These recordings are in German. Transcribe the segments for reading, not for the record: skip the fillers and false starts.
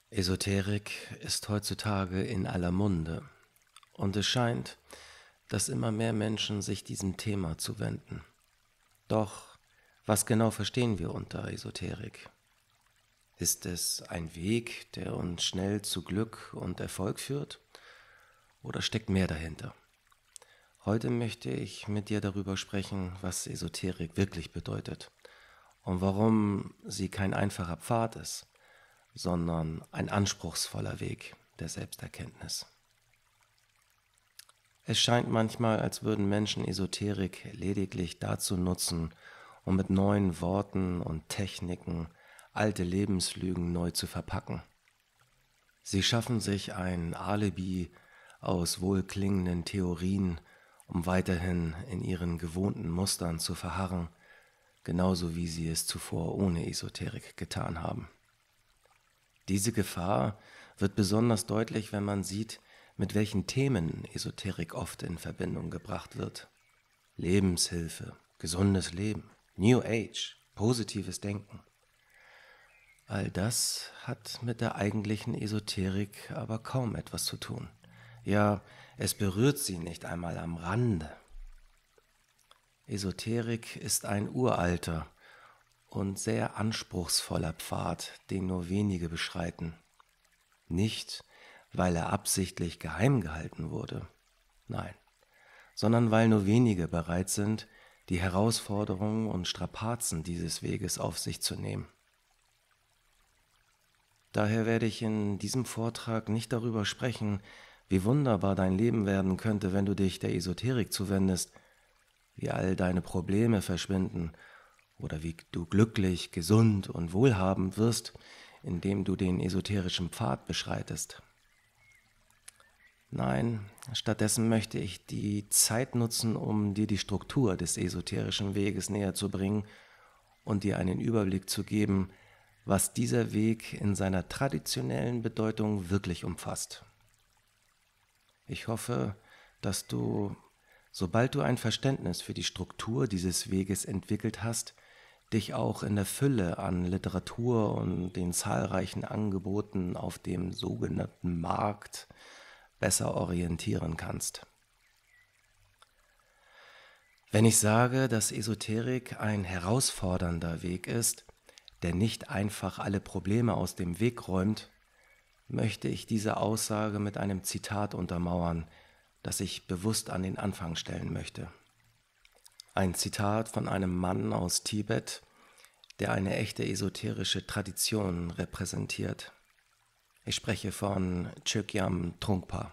Esoterik ist heutzutage in aller Munde und es scheint, dass immer mehr Menschen sich diesem Thema zuwenden. Doch was genau verstehen wir unter Esoterik? Ist es ein Weg, der uns schnell zu Glück und Erfolg führt, oder steckt mehr dahinter? Heute möchte ich mit dir darüber sprechen, was Esoterik wirklich bedeutet und warum sie kein einfacher Pfad ist, sondern ein anspruchsvoller Weg der Selbsterkenntnis. Es scheint manchmal, als würden Menschen Esoterik lediglich dazu nutzen, um mit neuen Worten und Techniken alte Lebenslügen neu zu verpacken. Sie schaffen sich ein Alibi aus wohlklingenden Theorien, um weiterhin in ihren gewohnten Mustern zu verharren, genauso wie sie es zuvor ohne Esoterik getan haben. Diese Gefahr wird besonders deutlich, wenn man sieht, mit welchen Themen Esoterik oft in Verbindung gebracht wird. Lebenshilfe, gesundes Leben, New Age, positives Denken. All das hat mit der eigentlichen Esoterik aber kaum etwas zu tun. Ja, es berührt sie nicht einmal am Rande. Esoterik ist ein uralter und sehr anspruchsvoller Pfad, den nur wenige beschreiten. Nicht, weil er absichtlich geheim gehalten wurde, nein, sondern weil nur wenige bereit sind, die Herausforderungen und Strapazen dieses Weges auf sich zu nehmen. Daher werde ich in diesem Vortrag nicht darüber sprechen, wie wunderbar dein Leben werden könnte, wenn du dich der Esoterik zuwendest, wie all deine Probleme verschwinden oder wie du glücklich, gesund und wohlhabend wirst, indem du den esoterischen Pfad beschreitest. Nein, stattdessen möchte ich die Zeit nutzen, um dir die Struktur des esoterischen Weges näher zu bringen und dir einen Überblick zu geben, was dieser Weg in seiner traditionellen Bedeutung wirklich umfasst. Ich hoffe, dass du, sobald du ein Verständnis für die Struktur dieses Weges entwickelt hast, dich auch in der Fülle an Literatur und den zahlreichen Angeboten auf dem sogenannten Markt besser orientieren kannst. Wenn ich sage, dass Esoterik ein herausfordernder Weg ist, der nicht einfach alle Probleme aus dem Weg räumt, möchte ich diese Aussage mit einem Zitat untermauern, das ich bewusst an den Anfang stellen möchte. Ein Zitat von einem Mann aus Tibet, der eine echte esoterische Tradition repräsentiert. Ich spreche von Chögyam Trungpa.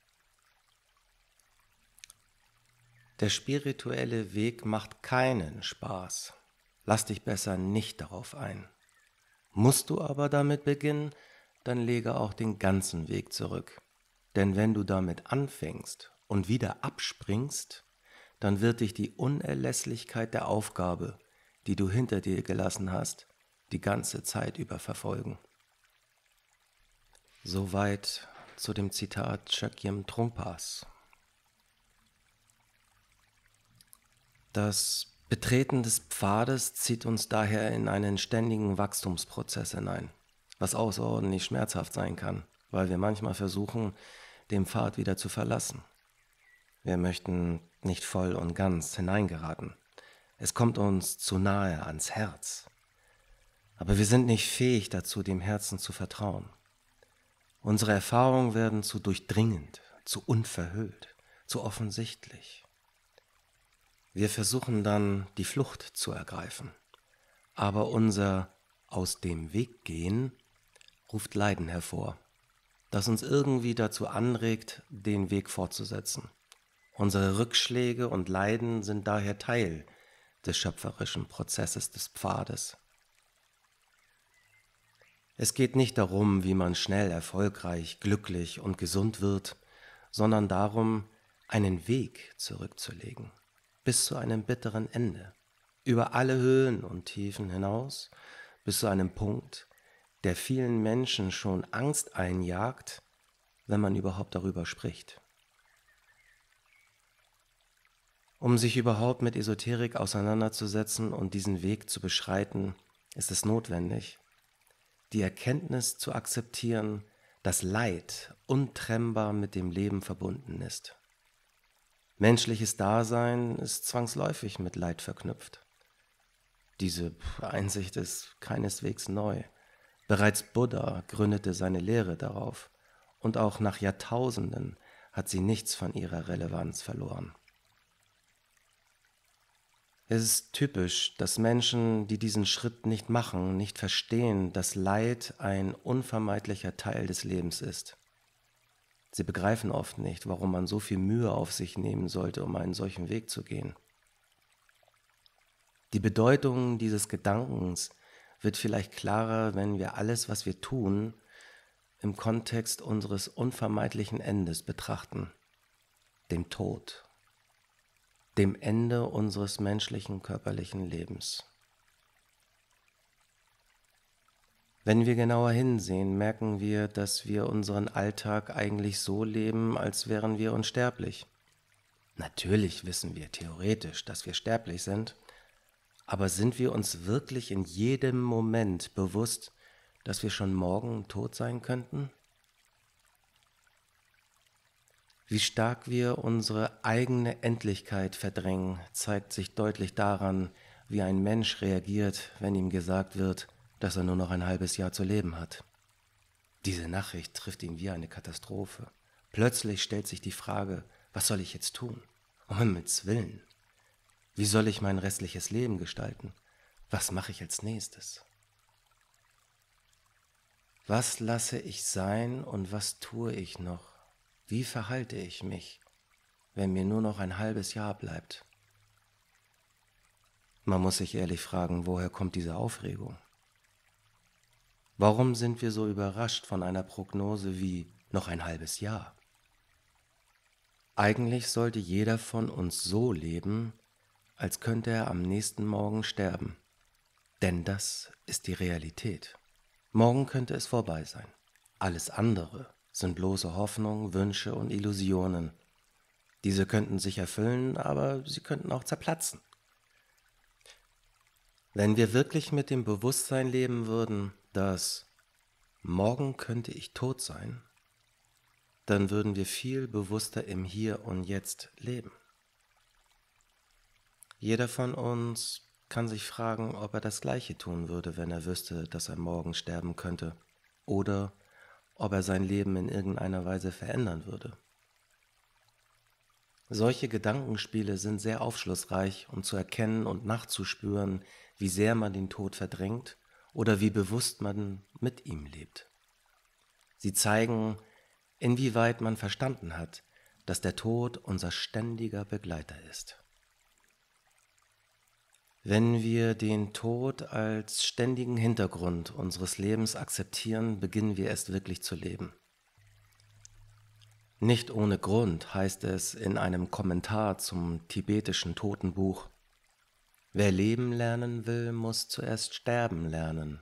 Der spirituelle Weg macht keinen Spaß. Lass dich besser nicht darauf ein. Musst du aber damit beginnen, dann lege auch den ganzen Weg zurück. Denn wenn du damit anfängst und wieder abspringst, dann wird dich die Unerlässlichkeit der Aufgabe, die du hinter dir gelassen hast, die ganze Zeit über verfolgen. Soweit zu dem Zitat Chögyam Trungpas. Das Betreten des Pfades zieht uns daher in einen ständigen Wachstumsprozess hinein, was außerordentlich schmerzhaft sein kann, weil wir manchmal versuchen, den Pfad wieder zu verlassen. Wir möchten nicht voll und ganz hineingeraten. Es kommt uns zu nahe ans Herz. Aber wir sind nicht fähig dazu, dem Herzen zu vertrauen. Unsere Erfahrungen werden zu durchdringend, zu unverhüllt, zu offensichtlich. Wir versuchen dann, die Flucht zu ergreifen. Aber unser Aus dem Weg gehen ruft Leiden hervor, das uns irgendwie dazu anregt, den Weg fortzusetzen. Unsere Rückschläge und Leiden sind daher Teil des schöpferischen Prozesses des Pfades. Es geht nicht darum, wie man schnell erfolgreich, glücklich und gesund wird, sondern darum, einen Weg zurückzulegen, bis zu einem bitteren Ende, über alle Höhen und Tiefen hinaus, bis zu einem Punkt, der vielen Menschen schon Angst einjagt, wenn man überhaupt darüber spricht. Um sich überhaupt mit Esoterik auseinanderzusetzen und diesen Weg zu beschreiten, ist es notwendig, die Erkenntnis zu akzeptieren, dass Leid untrennbar mit dem Leben verbunden ist. Menschliches Dasein ist zwangsläufig mit Leid verknüpft. Diese Einsicht ist keineswegs neu. Bereits Buddha gründete seine Lehre darauf, und auch nach Jahrtausenden hat sie nichts von ihrer Relevanz verloren. Es ist typisch, dass Menschen, die diesen Schritt nicht machen, nicht verstehen, dass Leid ein unvermeidlicher Teil des Lebens ist. Sie begreifen oft nicht, warum man so viel Mühe auf sich nehmen sollte, um einen solchen Weg zu gehen. Die Bedeutung dieses Gedankens wird vielleicht klarer, wenn wir alles, was wir tun, im Kontext unseres unvermeidlichen Endes betrachten, dem Tod, dem Ende unseres menschlichen körperlichen Lebens. Wenn wir genauer hinsehen, merken wir, dass wir unseren Alltag eigentlich so leben, als wären wir unsterblich. Natürlich wissen wir theoretisch, dass wir sterblich sind, aber sind wir uns wirklich in jedem Moment bewusst, dass wir schon morgen tot sein könnten? Wie stark wir unsere eigene Endlichkeit verdrängen, zeigt sich deutlich daran, wie ein Mensch reagiert, wenn ihm gesagt wird, dass er nur noch ein halbes Jahr zu leben hat. Diese Nachricht trifft ihn wie eine Katastrophe. Plötzlich stellt sich die Frage, was soll ich jetzt tun? Um Himmels Willen. Wie soll ich mein restliches Leben gestalten? Was mache ich als nächstes? Was lasse ich sein und was tue ich noch? Wie verhalte ich mich, wenn mir nur noch ein halbes Jahr bleibt? Man muss sich ehrlich fragen, woher kommt diese Aufregung? Warum sind wir so überrascht von einer Prognose wie noch ein halbes Jahr? Eigentlich sollte jeder von uns so leben, als könnte er am nächsten Morgen sterben. Denn das ist die Realität. Morgen könnte es vorbei sein. Alles andere sind bloße Hoffnungen, Wünsche und Illusionen. Diese könnten sich erfüllen, aber sie könnten auch zerplatzen. Wenn wir wirklich mit dem Bewusstsein leben würden, dass morgen könnte ich tot sein, dann würden wir viel bewusster im Hier und Jetzt leben. Jeder von uns kann sich fragen, ob er das Gleiche tun würde, wenn er wüsste, dass er morgen sterben könnte, oder ob er sein Leben in irgendeiner Weise verändern würde. Solche Gedankenspiele sind sehr aufschlussreich, um zu erkennen und nachzuspüren, wie sehr man den Tod verdrängt oder wie bewusst man mit ihm lebt. Sie zeigen, inwieweit man verstanden hat, dass der Tod unser ständiger Begleiter ist. Wenn wir den Tod als ständigen Hintergrund unseres Lebens akzeptieren, beginnen wir erst wirklich zu leben. Nicht ohne Grund heißt es in einem Kommentar zum tibetischen Totenbuch: Wer leben lernen will, muss zuerst sterben lernen.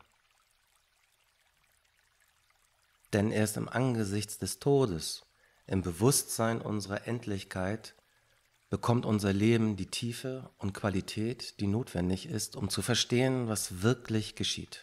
Denn erst im Angesicht des Todes, im Bewusstsein unserer Endlichkeit, bekommt unser Leben die Tiefe und Qualität, die notwendig ist, um zu verstehen, was wirklich geschieht.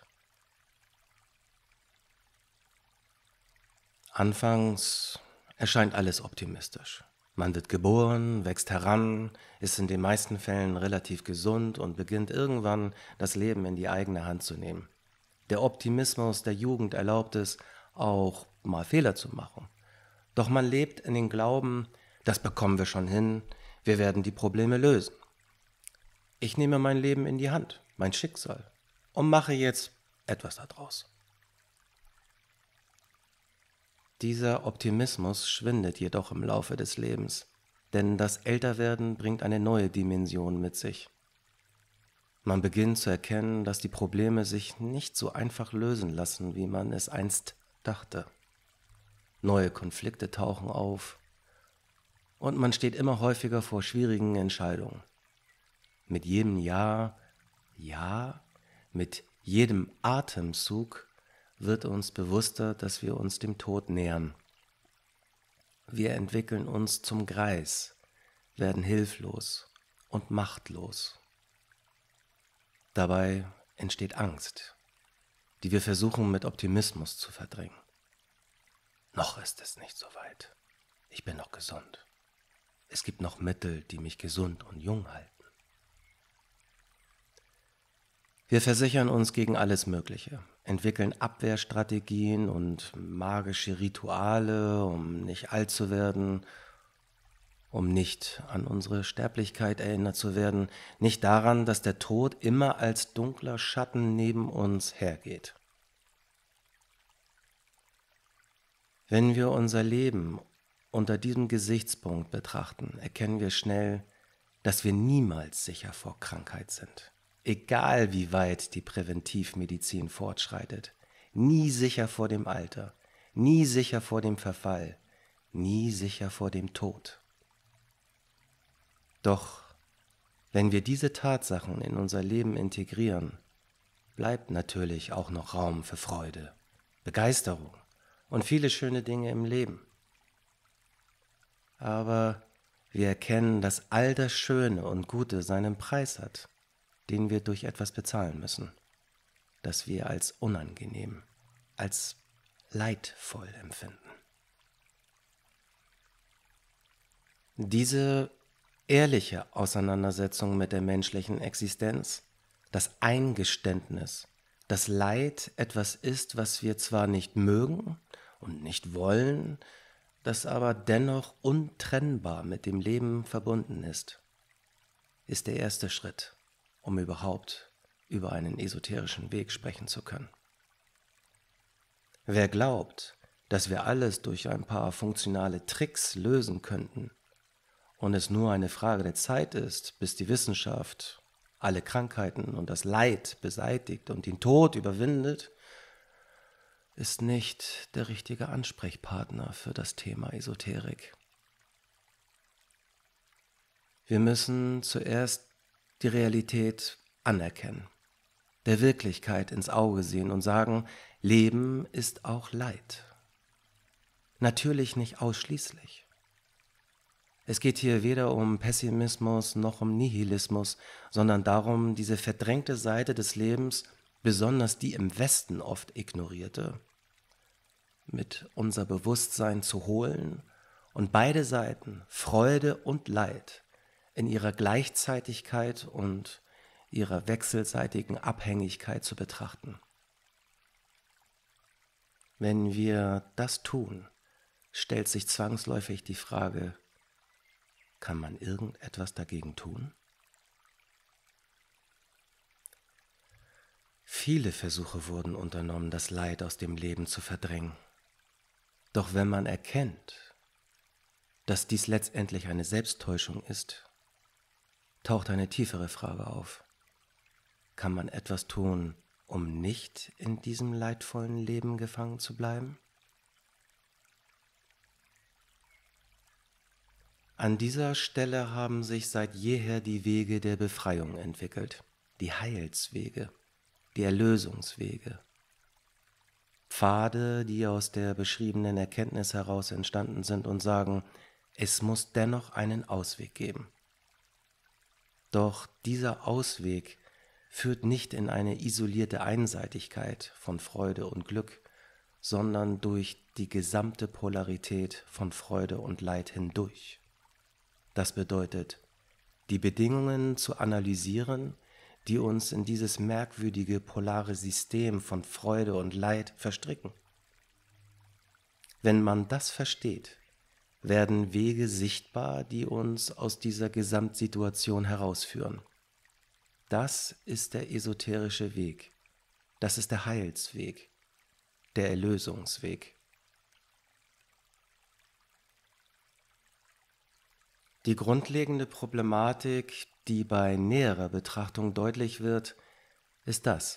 Anfangs erscheint alles optimistisch. Man wird geboren, wächst heran, ist in den meisten Fällen relativ gesund und beginnt irgendwann das Leben in die eigene Hand zu nehmen. Der Optimismus der Jugend erlaubt es, auch mal Fehler zu machen. Doch man lebt in den Glauben, das bekommen wir schon hin, wir werden die Probleme lösen. Ich nehme mein Leben in die Hand, mein Schicksal, und mache jetzt etwas daraus. Dieser Optimismus schwindet jedoch im Laufe des Lebens, denn das Älterwerden bringt eine neue Dimension mit sich. Man beginnt zu erkennen, dass die Probleme sich nicht so einfach lösen lassen, wie man es einst dachte. Neue Konflikte tauchen auf und man steht immer häufiger vor schwierigen Entscheidungen. Mit jedem Jahr, mit jedem Atemzug wird uns bewusster, dass wir uns dem Tod nähern. Wir entwickeln uns zum Greis, werden hilflos und machtlos. Dabei entsteht Angst. die wir versuchen mit Optimismus zu verdrängen. Noch ist es nicht so weit. Ich bin noch gesund. Es gibt noch Mittel, die mich gesund und jung halten. Wir versichern uns gegen alles Mögliche, entwickeln Abwehrstrategien und magische Rituale, um nicht alt zu werden, um nicht an unsere Sterblichkeit erinnert zu werden, nicht daran, dass der Tod immer als dunkler Schatten neben uns hergeht. Wenn wir unser Leben unter diesem Gesichtspunkt betrachten, erkennen wir schnell, dass wir niemals sicher vor Krankheit sind. Egal wie weit die Präventivmedizin fortschreitet, nie sicher vor dem Alter, nie sicher vor dem Verfall, nie sicher vor dem Tod. Doch wenn wir diese Tatsachen in unser Leben integrieren, bleibt natürlich auch noch Raum für Freude, Begeisterung und viele schöne Dinge im Leben. Aber wir erkennen, dass all das Schöne und Gute seinen Preis hat, den wir durch etwas bezahlen müssen, das wir als unangenehm, als leidvoll empfinden. Diese ehrliche Auseinandersetzung mit der menschlichen Existenz, das Eingeständnis, dass Leid etwas ist, was wir zwar nicht mögen und nicht wollen, das aber dennoch untrennbar mit dem Leben verbunden ist der erste Schritt, um überhaupt über einen esoterischen Weg sprechen zu können. Wer glaubt, dass wir alles durch ein paar funktionale Tricks lösen könnten und es nur eine Frage der Zeit ist, bis die Wissenschaft alle Krankheiten und das Leid beseitigt und den Tod überwindet, ist nicht der richtige Ansprechpartner für das Thema Esoterik. Wir müssen zuerst die Realität anerkennen, der Wirklichkeit ins Auge sehen und sagen, Leben ist auch Leid. Natürlich nicht ausschließlich. Es geht hier weder um Pessimismus noch um Nihilismus, sondern darum, diese verdrängte Seite des Lebens, besonders die im Westen oft ignorierte, mit unser Bewusstsein zu holen und beide Seiten, Freude und Leid, in ihrer Gleichzeitigkeit und ihrer wechselseitigen Abhängigkeit zu betrachten. Wenn wir das tun, stellt sich zwangsläufig die Frage, kann man irgendetwas dagegen tun? Viele Versuche wurden unternommen, das Leid aus dem Leben zu verdrängen. Doch wenn man erkennt, dass dies letztendlich eine Selbsttäuschung ist, taucht eine tiefere Frage auf. Kann man etwas tun, um nicht in diesem leidvollen Leben gefangen zu bleiben? An dieser Stelle haben sich seit jeher die Wege der Befreiung entwickelt, die Heilswege, die Erlösungswege. Pfade, die aus der beschriebenen Erkenntnis heraus entstanden sind und sagen, es muss dennoch einen Ausweg geben. Doch dieser Ausweg führt nicht in eine isolierte Einseitigkeit von Freude und Glück, sondern durch die gesamte Polarität von Freude und Leid hindurch. Das bedeutet, die Bedingungen zu analysieren, die uns in dieses merkwürdige polare System von Freude und Leid verstricken. Wenn man das versteht, werden Wege sichtbar, die uns aus dieser Gesamtsituation herausführen. Das ist der esoterische Weg, das ist der Heilsweg, der Erlösungsweg. Die grundlegende Problematik, die bei näherer Betrachtung deutlich wird, ist das,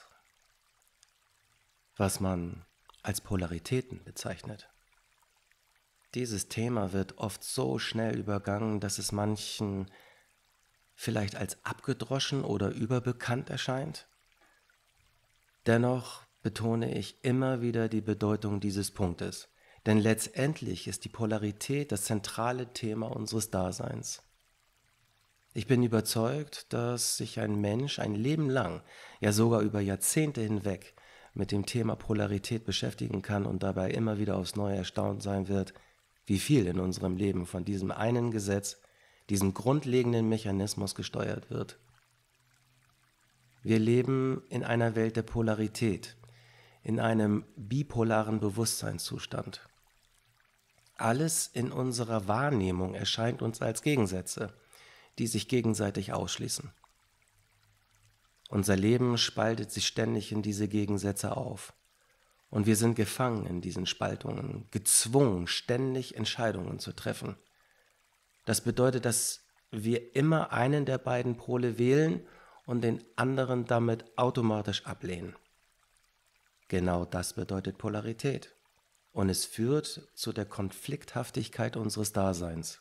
was man als Polaritäten bezeichnet. Dieses Thema wird oft so schnell übergangen, dass es manchen vielleicht als abgedroschen oder überbekannt erscheint. Dennoch betone ich immer wieder die Bedeutung dieses Punktes, denn letztendlich ist die Polarität das zentrale Thema unseres Daseins. Ich bin überzeugt, dass sich ein Mensch ein Leben lang, ja sogar über Jahrzehnte hinweg, mit dem Thema Polarität beschäftigen kann und dabei immer wieder aufs Neue erstaunt sein wird, wie viel in unserem Leben von diesem einen Gesetz, diesem grundlegenden Mechanismus gesteuert wird. Wir leben in einer Welt der Polarität, in einem bipolaren Bewusstseinszustand. Alles in unserer Wahrnehmung erscheint uns als Gegensätze, die sich gegenseitig ausschließen. Unser Leben spaltet sich ständig in diese Gegensätze auf. Und wir sind gefangen in diesen Spaltungen, gezwungen, ständig Entscheidungen zu treffen. Das bedeutet, dass wir immer einen der beiden Pole wählen und den anderen damit automatisch ablehnen. Genau das bedeutet Polarität. Und es führt zu der Konflikthaftigkeit unseres Daseins.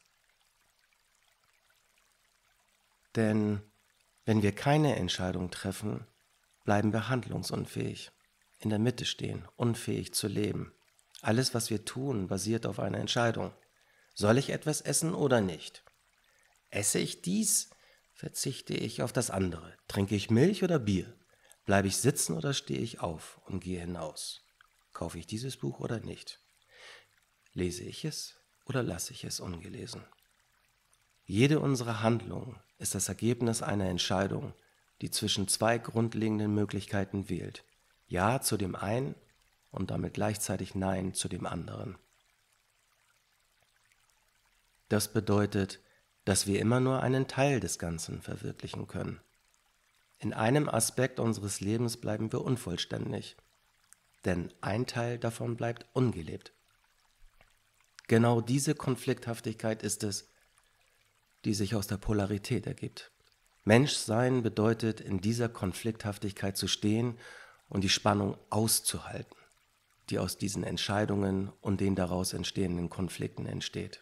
Denn wenn wir keine Entscheidung treffen, bleiben wir handlungsunfähig, in der Mitte stehen, unfähig zu leben. Alles, was wir tun, basiert auf einer Entscheidung. Soll ich etwas essen oder nicht? Esse ich dies, verzichte ich auf das andere. Trinke ich Milch oder Bier? Bleibe ich sitzen oder stehe ich auf und gehe hinaus? Kaufe ich dieses Buch oder nicht? Lese ich es oder lasse ich es ungelesen? Jede unserer Handlungen ist das Ergebnis einer Entscheidung, die zwischen zwei grundlegenden Möglichkeiten wählt. Ja zu dem einen und damit gleichzeitig Nein zu dem anderen. Das bedeutet, dass wir immer nur einen Teil des Ganzen verwirklichen können. In einem Aspekt unseres Lebens bleiben wir unvollständig, denn ein Teil davon bleibt ungelebt. Genau diese Konflikthaftigkeit ist es, die sich aus der Polarität ergibt. Menschsein bedeutet, in dieser Konflikthaftigkeit zu stehen und die Spannung auszuhalten, die aus diesen Entscheidungen und den daraus entstehenden Konflikten entsteht.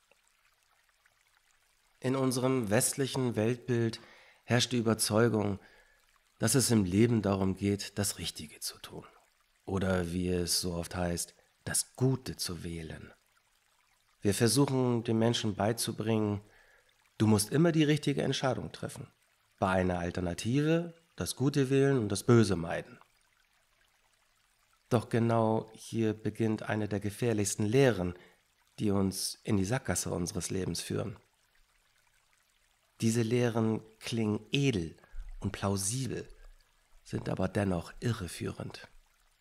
In unserem westlichen Weltbild herrscht die Überzeugung, dass es im Leben darum geht, das Richtige zu tun. Oder wie es so oft heißt, das Gute zu wählen. Wir versuchen den Menschen beizubringen, du musst immer die richtige Entscheidung treffen. Bei einer Alternative das Gute wählen und das Böse meiden. Doch genau hier beginnt eine der gefährlichsten Lehren, die uns in die Sackgasse unseres Lebens führen. Diese Lehren klingen edel und plausibel, sind aber dennoch irreführend.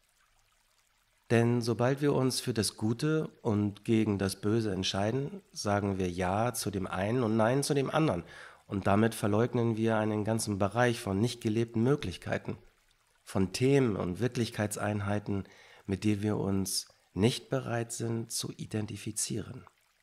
Denn sobald wir uns für das Gute und gegen das Böse entscheiden, sagen wir Ja zu dem einen und Nein zu dem anderen. Und damit verleugnen wir einen ganzen Bereich von nicht gelebten Möglichkeiten, von Themen und Wirklichkeitseinheiten, mit denen wir uns nicht bereit sind zu identifizieren.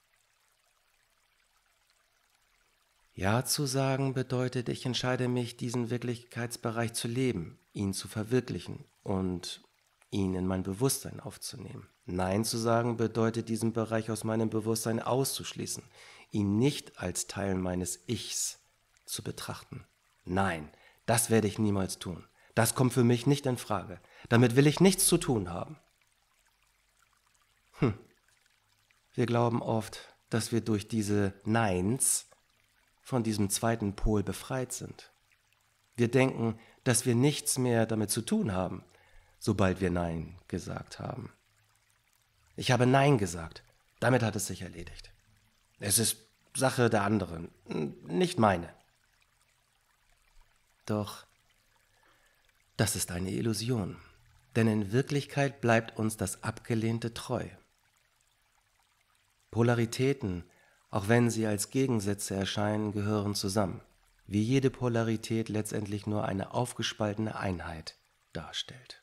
Ja zu sagen bedeutet, ich entscheide mich, diesen Wirklichkeitsbereich zu leben, ihn zu verwirklichen und ihn in mein Bewusstsein aufzunehmen. Nein zu sagen bedeutet, diesen Bereich aus meinem Bewusstsein auszuschließen, ihn nicht als Teil meines Ichs zu betrachten. Nein, das werde ich niemals tun. Das kommt für mich nicht in Frage. Damit will ich nichts zu tun haben. Wir glauben oft, dass wir durch diese Neins von diesem zweiten Pol befreit sind. Wir denken, dass wir nichts mehr damit zu tun haben, sobald wir Nein gesagt haben. Ich habe Nein gesagt, damit hat es sich erledigt. Es ist Sache der anderen, nicht meine. Doch das ist eine Illusion, denn in Wirklichkeit bleibt uns das Abgelehnte treu. Polaritäten, auch wenn sie als Gegensätze erscheinen, gehören zusammen, wie jede Polarität letztendlich nur eine aufgespaltene Einheit darstellt.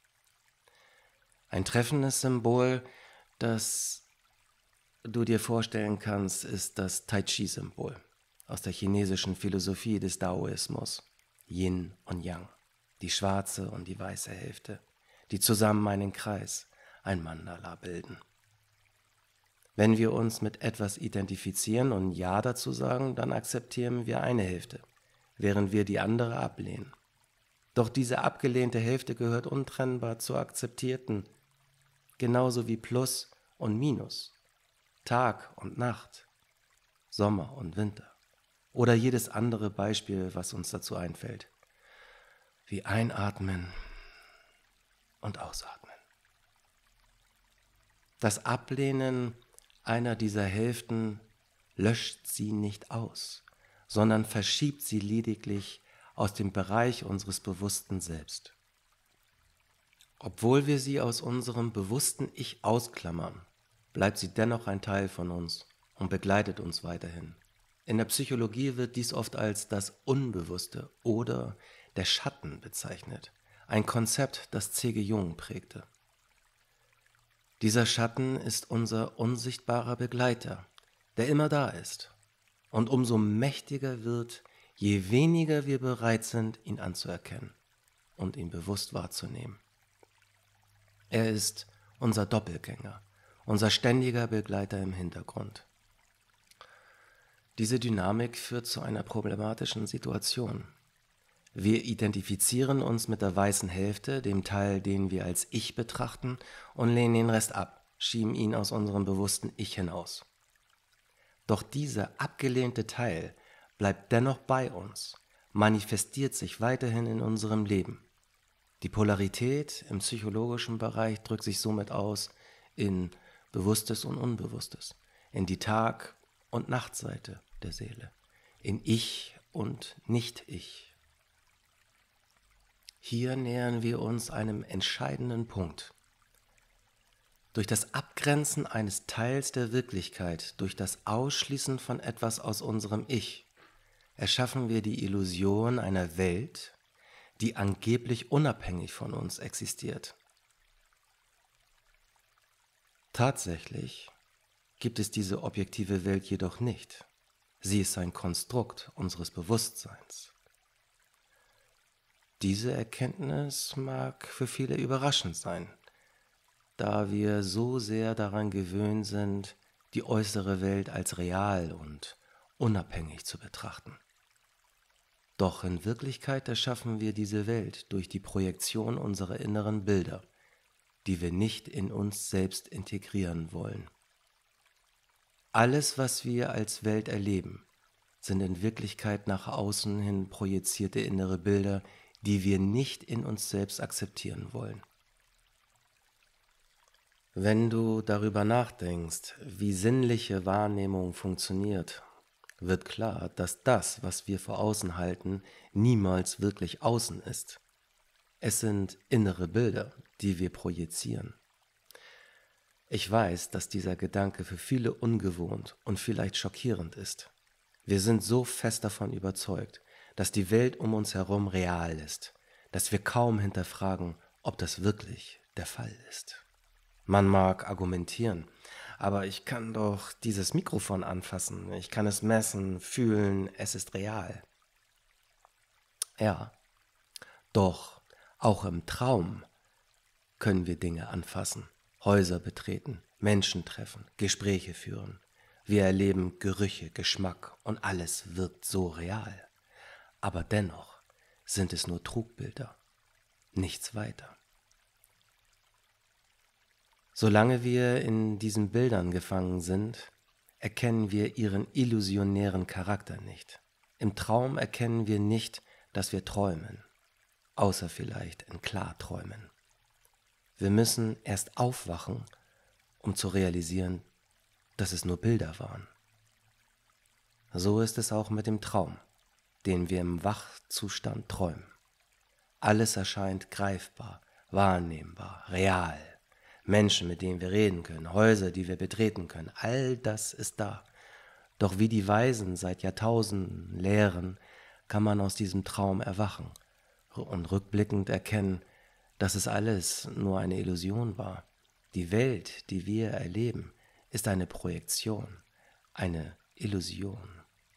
Ein treffendes Symbol, das du dir vorstellen kannst, ist das Tai Chi-Symbol aus der chinesischen Philosophie des Daoismus. Yin und Yang, die schwarze und die weiße Hälfte, die zusammen einen Kreis, ein Mandala bilden. Wenn wir uns mit etwas identifizieren und Ja dazu sagen, dann akzeptieren wir eine Hälfte, während wir die andere ablehnen. Doch diese abgelehnte Hälfte gehört untrennbar zur akzeptierten, genauso wie Plus und Minus, Tag und Nacht, Sommer und Winter oder jedes andere Beispiel, was uns dazu einfällt, wie einatmen und ausatmen. Das Ablehnen einer dieser Hälften löscht sie nicht aus, sondern verschiebt sie lediglich aus dem Bereich unseres bewussten Selbst. Obwohl wir sie aus unserem bewussten Ich ausklammern, bleibt sie dennoch ein Teil von uns und begleitet uns weiterhin. In der Psychologie wird dies oft als das Unbewusste oder der Schatten bezeichnet, ein Konzept, das C.G. Jung prägte. Dieser Schatten ist unser unsichtbarer Begleiter, der immer da ist und umso mächtiger wird, je weniger wir bereit sind, ihn anzuerkennen und ihn bewusst wahrzunehmen. Er ist unser Doppelgänger, unser ständiger Begleiter im Hintergrund. Diese Dynamik führt zu einer problematischen Situation. Wir identifizieren uns mit der weißen Hälfte, dem Teil, den wir als Ich betrachten, und lehnen den Rest ab, schieben ihn aus unserem bewussten Ich hinaus. Doch dieser abgelehnte Teil bleibt dennoch bei uns, manifestiert sich weiterhin in unserem Leben. Die Polarität im psychologischen Bereich drückt sich somit aus in Bewusstes und Unbewusstes, in die Tag- und Nachtseite der Seele, in Ich und Nicht-Ich. Hier nähern wir uns einem entscheidenden Punkt. Durch das Abgrenzen eines Teils der Wirklichkeit, durch das Ausschließen von etwas aus unserem Ich, erschaffen wir die Illusion einer Welt, die angeblich unabhängig von uns existiert. Tatsächlich gibt es diese objektive Welt jedoch nicht. Sie ist ein Konstrukt unseres Bewusstseins. Diese Erkenntnis mag für viele überraschend sein, da wir so sehr daran gewöhnt sind, die äußere Welt als real und unabhängig zu betrachten. Doch in Wirklichkeit erschaffen wir diese Welt durch die Projektion unserer inneren Bilder, die wir nicht in uns selbst integrieren wollen. Alles, was wir als Welt erleben, sind in Wirklichkeit nach außen hin projizierte innere Bilder, die wir nicht in uns selbst akzeptieren wollen. Wenn du darüber nachdenkst, wie sinnliche Wahrnehmung funktioniert, wird klar, dass das, was wir vor außen halten, niemals wirklich außen ist. Es sind innere Bilder, die wir projizieren. Ich weiß, dass dieser Gedanke für viele ungewohnt und vielleicht schockierend ist. Wir sind so fest davon überzeugt, dass die Welt um uns herum real ist, dass wir kaum hinterfragen, ob das wirklich der Fall ist. Man mag argumentieren, aber ich kann doch dieses Mikrofon anfassen, ich kann es messen, fühlen, es ist real. Ja, doch auch im Traum können wir Dinge anfassen, Häuser betreten, Menschen treffen, Gespräche führen. Wir erleben Gerüche, Geschmack und alles wirkt so real. Aber dennoch sind es nur Trugbilder, nichts weiter. Solange wir in diesen Bildern gefangen sind, erkennen wir ihren illusionären Charakter nicht. Im Traum erkennen wir nicht, dass wir träumen, außer vielleicht in Klarträumen. Wir müssen erst aufwachen, um zu realisieren, dass es nur Bilder waren. So ist es auch mit dem Traum, den wir im Wachzustand träumen. Alles erscheint greifbar, wahrnehmbar, real. Menschen, mit denen wir reden können, Häuser, die wir betreten können, all das ist da. Doch wie die Weisen seit Jahrtausenden lehren, kann man aus diesem Traum erwachen und rückblickend erkennen, dass es alles nur eine Illusion war. Die Welt, die wir erleben, ist eine Projektion, eine Illusion.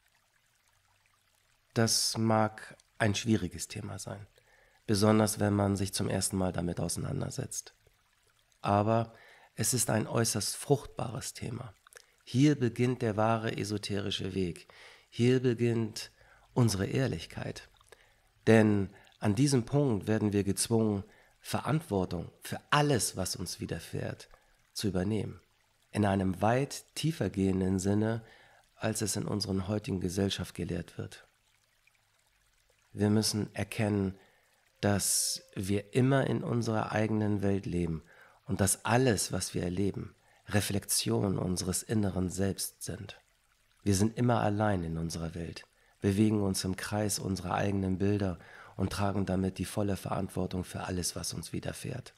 Das mag ein schwieriges Thema sein, besonders wenn man sich zum ersten Mal damit auseinandersetzt. Aber es ist ein äußerst fruchtbares Thema. Hier beginnt der wahre esoterische Weg. Hier beginnt unsere Ehrlichkeit. Denn an diesem Punkt werden wir gezwungen, Verantwortung für alles, was uns widerfährt, zu übernehmen. In einem weit tiefer gehenden Sinne, als es in unserer heutigen Gesellschaft gelehrt wird. Wir müssen erkennen, dass wir immer in unserer eigenen Welt leben und dass alles, was wir erleben, Reflexionen unseres inneren Selbst sind. Wir sind immer allein in unserer Welt, bewegen uns im Kreis unserer eigenen Bilder und tragen damit die volle Verantwortung für alles, was uns widerfährt.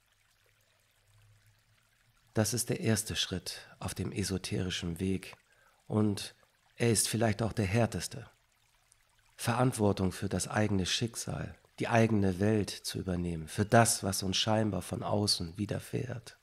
Das ist der erste Schritt auf dem esoterischen Weg und er ist vielleicht auch der härteste. Verantwortung für das eigene Schicksal, die eigene Welt zu übernehmen, für das, was uns scheinbar von außen widerfährt.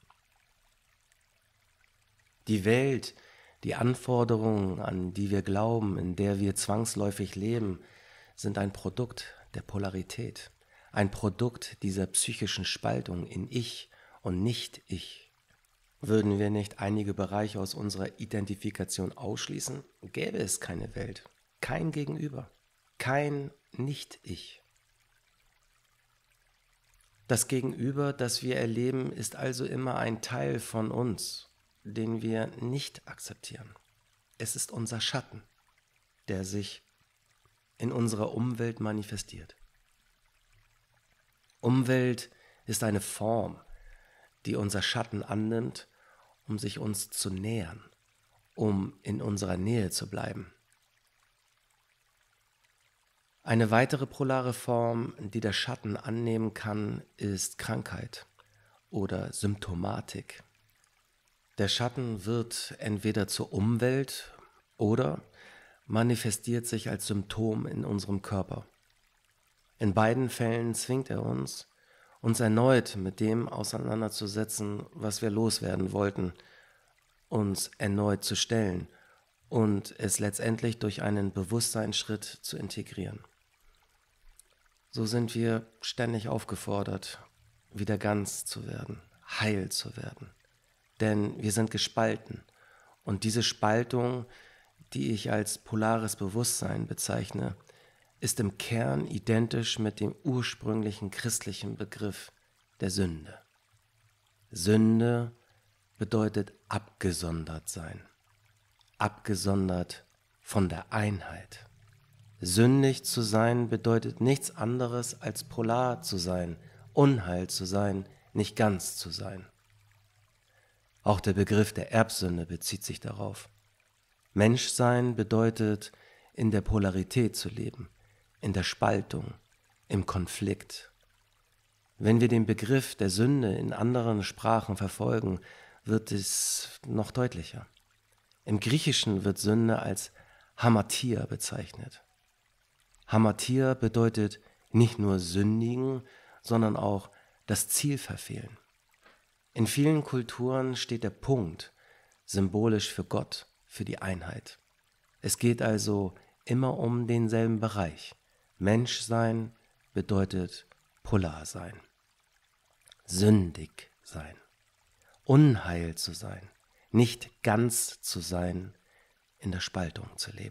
Die Welt, die Anforderungen, an die wir glauben, in der wir zwangsläufig leben, sind ein Produkt der Polarität, ein Produkt dieser psychischen Spaltung in Ich und Nicht-Ich. Würden wir nicht einige Bereiche aus unserer Identifikation ausschließen, gäbe es keine Welt, kein Gegenüber, kein Nicht-Ich. Das Gegenüber, das wir erleben, ist also immer ein Teil von uns, den wir nicht akzeptieren. Es ist unser Schatten, der sich in unserer Umwelt manifestiert. Umwelt ist eine Form, die unser Schatten annimmt, um sich uns zu nähern, um in unserer Nähe zu bleiben. Eine weitere polare Form, die der Schatten annehmen kann, ist Krankheit oder Symptomatik. Der Schatten wird entweder zur Umwelt oder manifestiert sich als Symptom in unserem Körper. In beiden Fällen zwingt er uns erneut mit dem auseinanderzusetzen, was wir loswerden wollten, uns erneut zu stellen und es letztendlich durch einen Bewusstseinsschritt zu integrieren. So sind wir ständig aufgefordert, wieder ganz zu werden, heil zu werden. Denn wir sind gespalten und diese Spaltung, die ich als polares Bewusstsein bezeichne, ist im Kern identisch mit dem ursprünglichen christlichen Begriff der Sünde. Sünde bedeutet abgesondert sein, abgesondert von der Einheit. Sündig zu sein bedeutet nichts anderes als polar zu sein, Unheil zu sein, nicht ganz zu sein. Auch der Begriff der Erbsünde bezieht sich darauf. Menschsein bedeutet, in der Polarität zu leben, in der Spaltung, im Konflikt. Wenn wir den Begriff der Sünde in anderen Sprachen verfolgen, wird es noch deutlicher. Im Griechischen wird Sünde als Hamartia bezeichnet. Hamartia bedeutet nicht nur sündigen, sondern auch das Ziel verfehlen. In vielen Kulturen steht der Punkt symbolisch für Gott, für die Einheit. Es geht also immer um denselben Bereich. Menschsein bedeutet polar sein, sündig sein, Unheil zu sein, nicht ganz zu sein, in der Spaltung zu leben.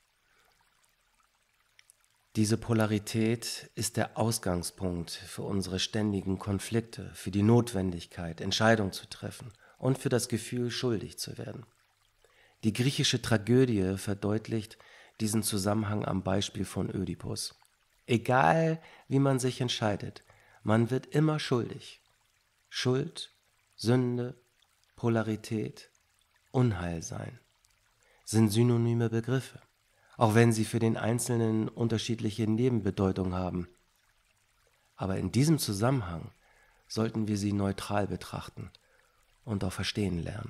Diese Polarität ist der Ausgangspunkt für unsere ständigen Konflikte, für die Notwendigkeit, Entscheidungen zu treffen und für das Gefühl, schuldig zu werden. Die griechische Tragödie verdeutlicht diesen Zusammenhang am Beispiel von Ödipus. Egal, wie man sich entscheidet, man wird immer schuldig. Schuld, Sünde, Polarität, Unheilsein sind synonyme Begriffe, auch wenn sie für den Einzelnen unterschiedliche Nebenbedeutungen haben. Aber in diesem Zusammenhang sollten wir sie neutral betrachten und auch verstehen lernen.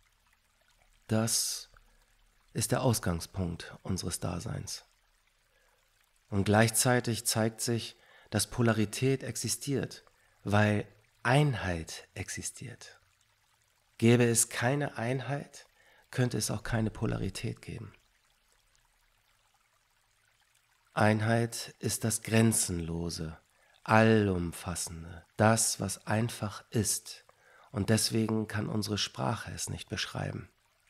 Das ist der Ausgangspunkt unseres Daseins. Und gleichzeitig zeigt sich, dass Polarität existiert, weil Einheit existiert. Gäbe es keine Einheit, könnte es auch keine Polarität geben. Einheit ist das Grenzenlose, Allumfassende, das, was einfach ist. Und deswegen kann unsere Sprache es nicht beschreiben.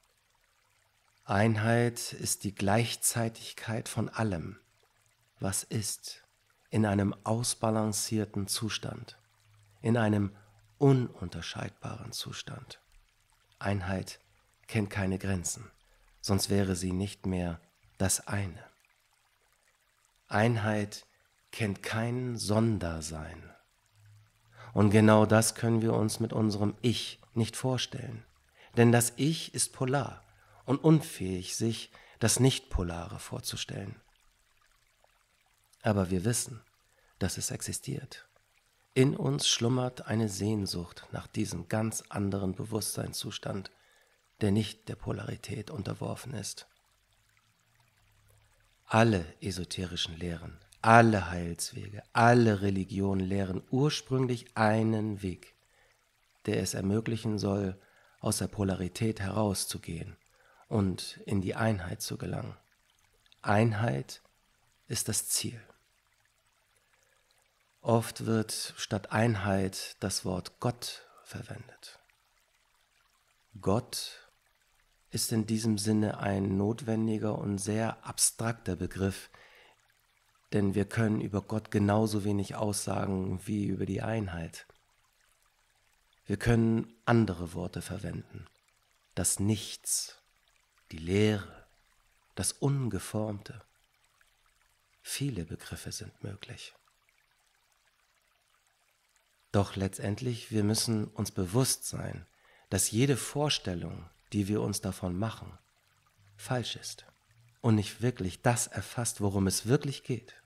Einheit ist die Gleichzeitigkeit von allem, was ist, in einem ausbalancierten Zustand, in einem ununterscheidbaren Zustand. Einheit kennt keine Grenzen, sonst wäre sie nicht mehr das eine. Einheit kennt kein Sondersein. Und genau das können wir uns mit unserem Ich nicht vorstellen. Denn das Ich ist polar und unfähig, sich das Nicht-Polare vorzustellen. Aber wir wissen, dass es existiert. In uns schlummert eine Sehnsucht nach diesem ganz anderen Bewusstseinszustand, der nicht der Polarität unterworfen ist. Alle esoterischen Lehren, alle Heilswege, alle Religionen lehren ursprünglich einen Weg, der es ermöglichen soll, aus der Polarität herauszugehen und in die Einheit zu gelangen. Einheit ist das Ziel. Oft wird statt Einheit das Wort Gott verwendet. Gott ist in diesem Sinne ein notwendiger und sehr abstrakter Begriff, denn wir können über Gott genauso wenig aussagen wie über die Einheit. Wir können andere Worte verwenden. Das Nichts, die Leere, das Ungeformte. Viele Begriffe sind möglich. Doch letztendlich, wir müssen uns bewusst sein, dass jede Vorstellung, die wir uns davon machen, falsch ist und nicht wirklich das erfasst, worum es wirklich geht.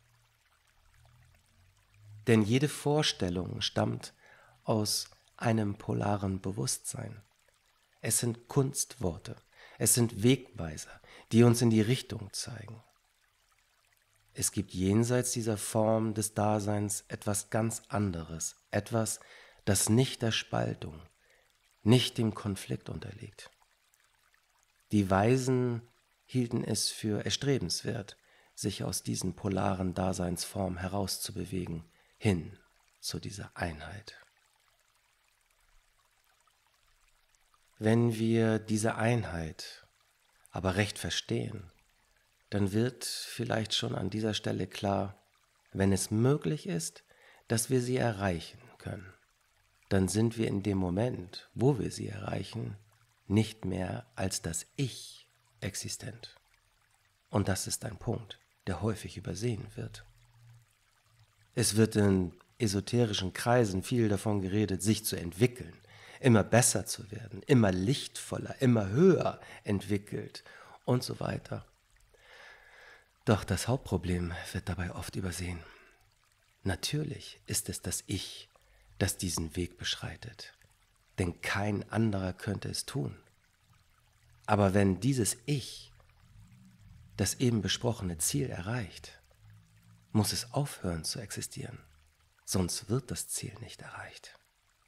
Denn jede Vorstellung stammt aus einem polaren Bewusstsein. Es sind Kunstworte, es sind Wegweiser, die uns in die Richtung zeigen. Es gibt jenseits dieser Form des Daseins etwas ganz anderes, etwas, das nicht der Spaltung, nicht dem Konflikt unterliegt. Die Weisen hielten es für erstrebenswert, sich aus diesen polaren Daseinsformen herauszubewegen, hin zu dieser Einheit. Wenn wir diese Einheit aber recht verstehen, dann wird vielleicht schon an dieser Stelle klar, wenn es möglich ist, dass wir sie erreichen können, dann sind wir in dem Moment, wo wir sie erreichen, nicht mehr als das Ich existent. Und das ist ein Punkt, der häufig übersehen wird. Es wird in esoterischen Kreisen viel davon geredet, sich zu entwickeln, immer besser zu werden, immer lichtvoller, immer höher entwickelt und so weiter. Doch das Hauptproblem wird dabei oft übersehen. Natürlich ist es das Ich, das diesen Weg beschreitet, denn kein anderer könnte es tun. Aber wenn dieses Ich das eben besprochene Ziel erreicht, muss es aufhören zu existieren, sonst wird das Ziel nicht erreicht.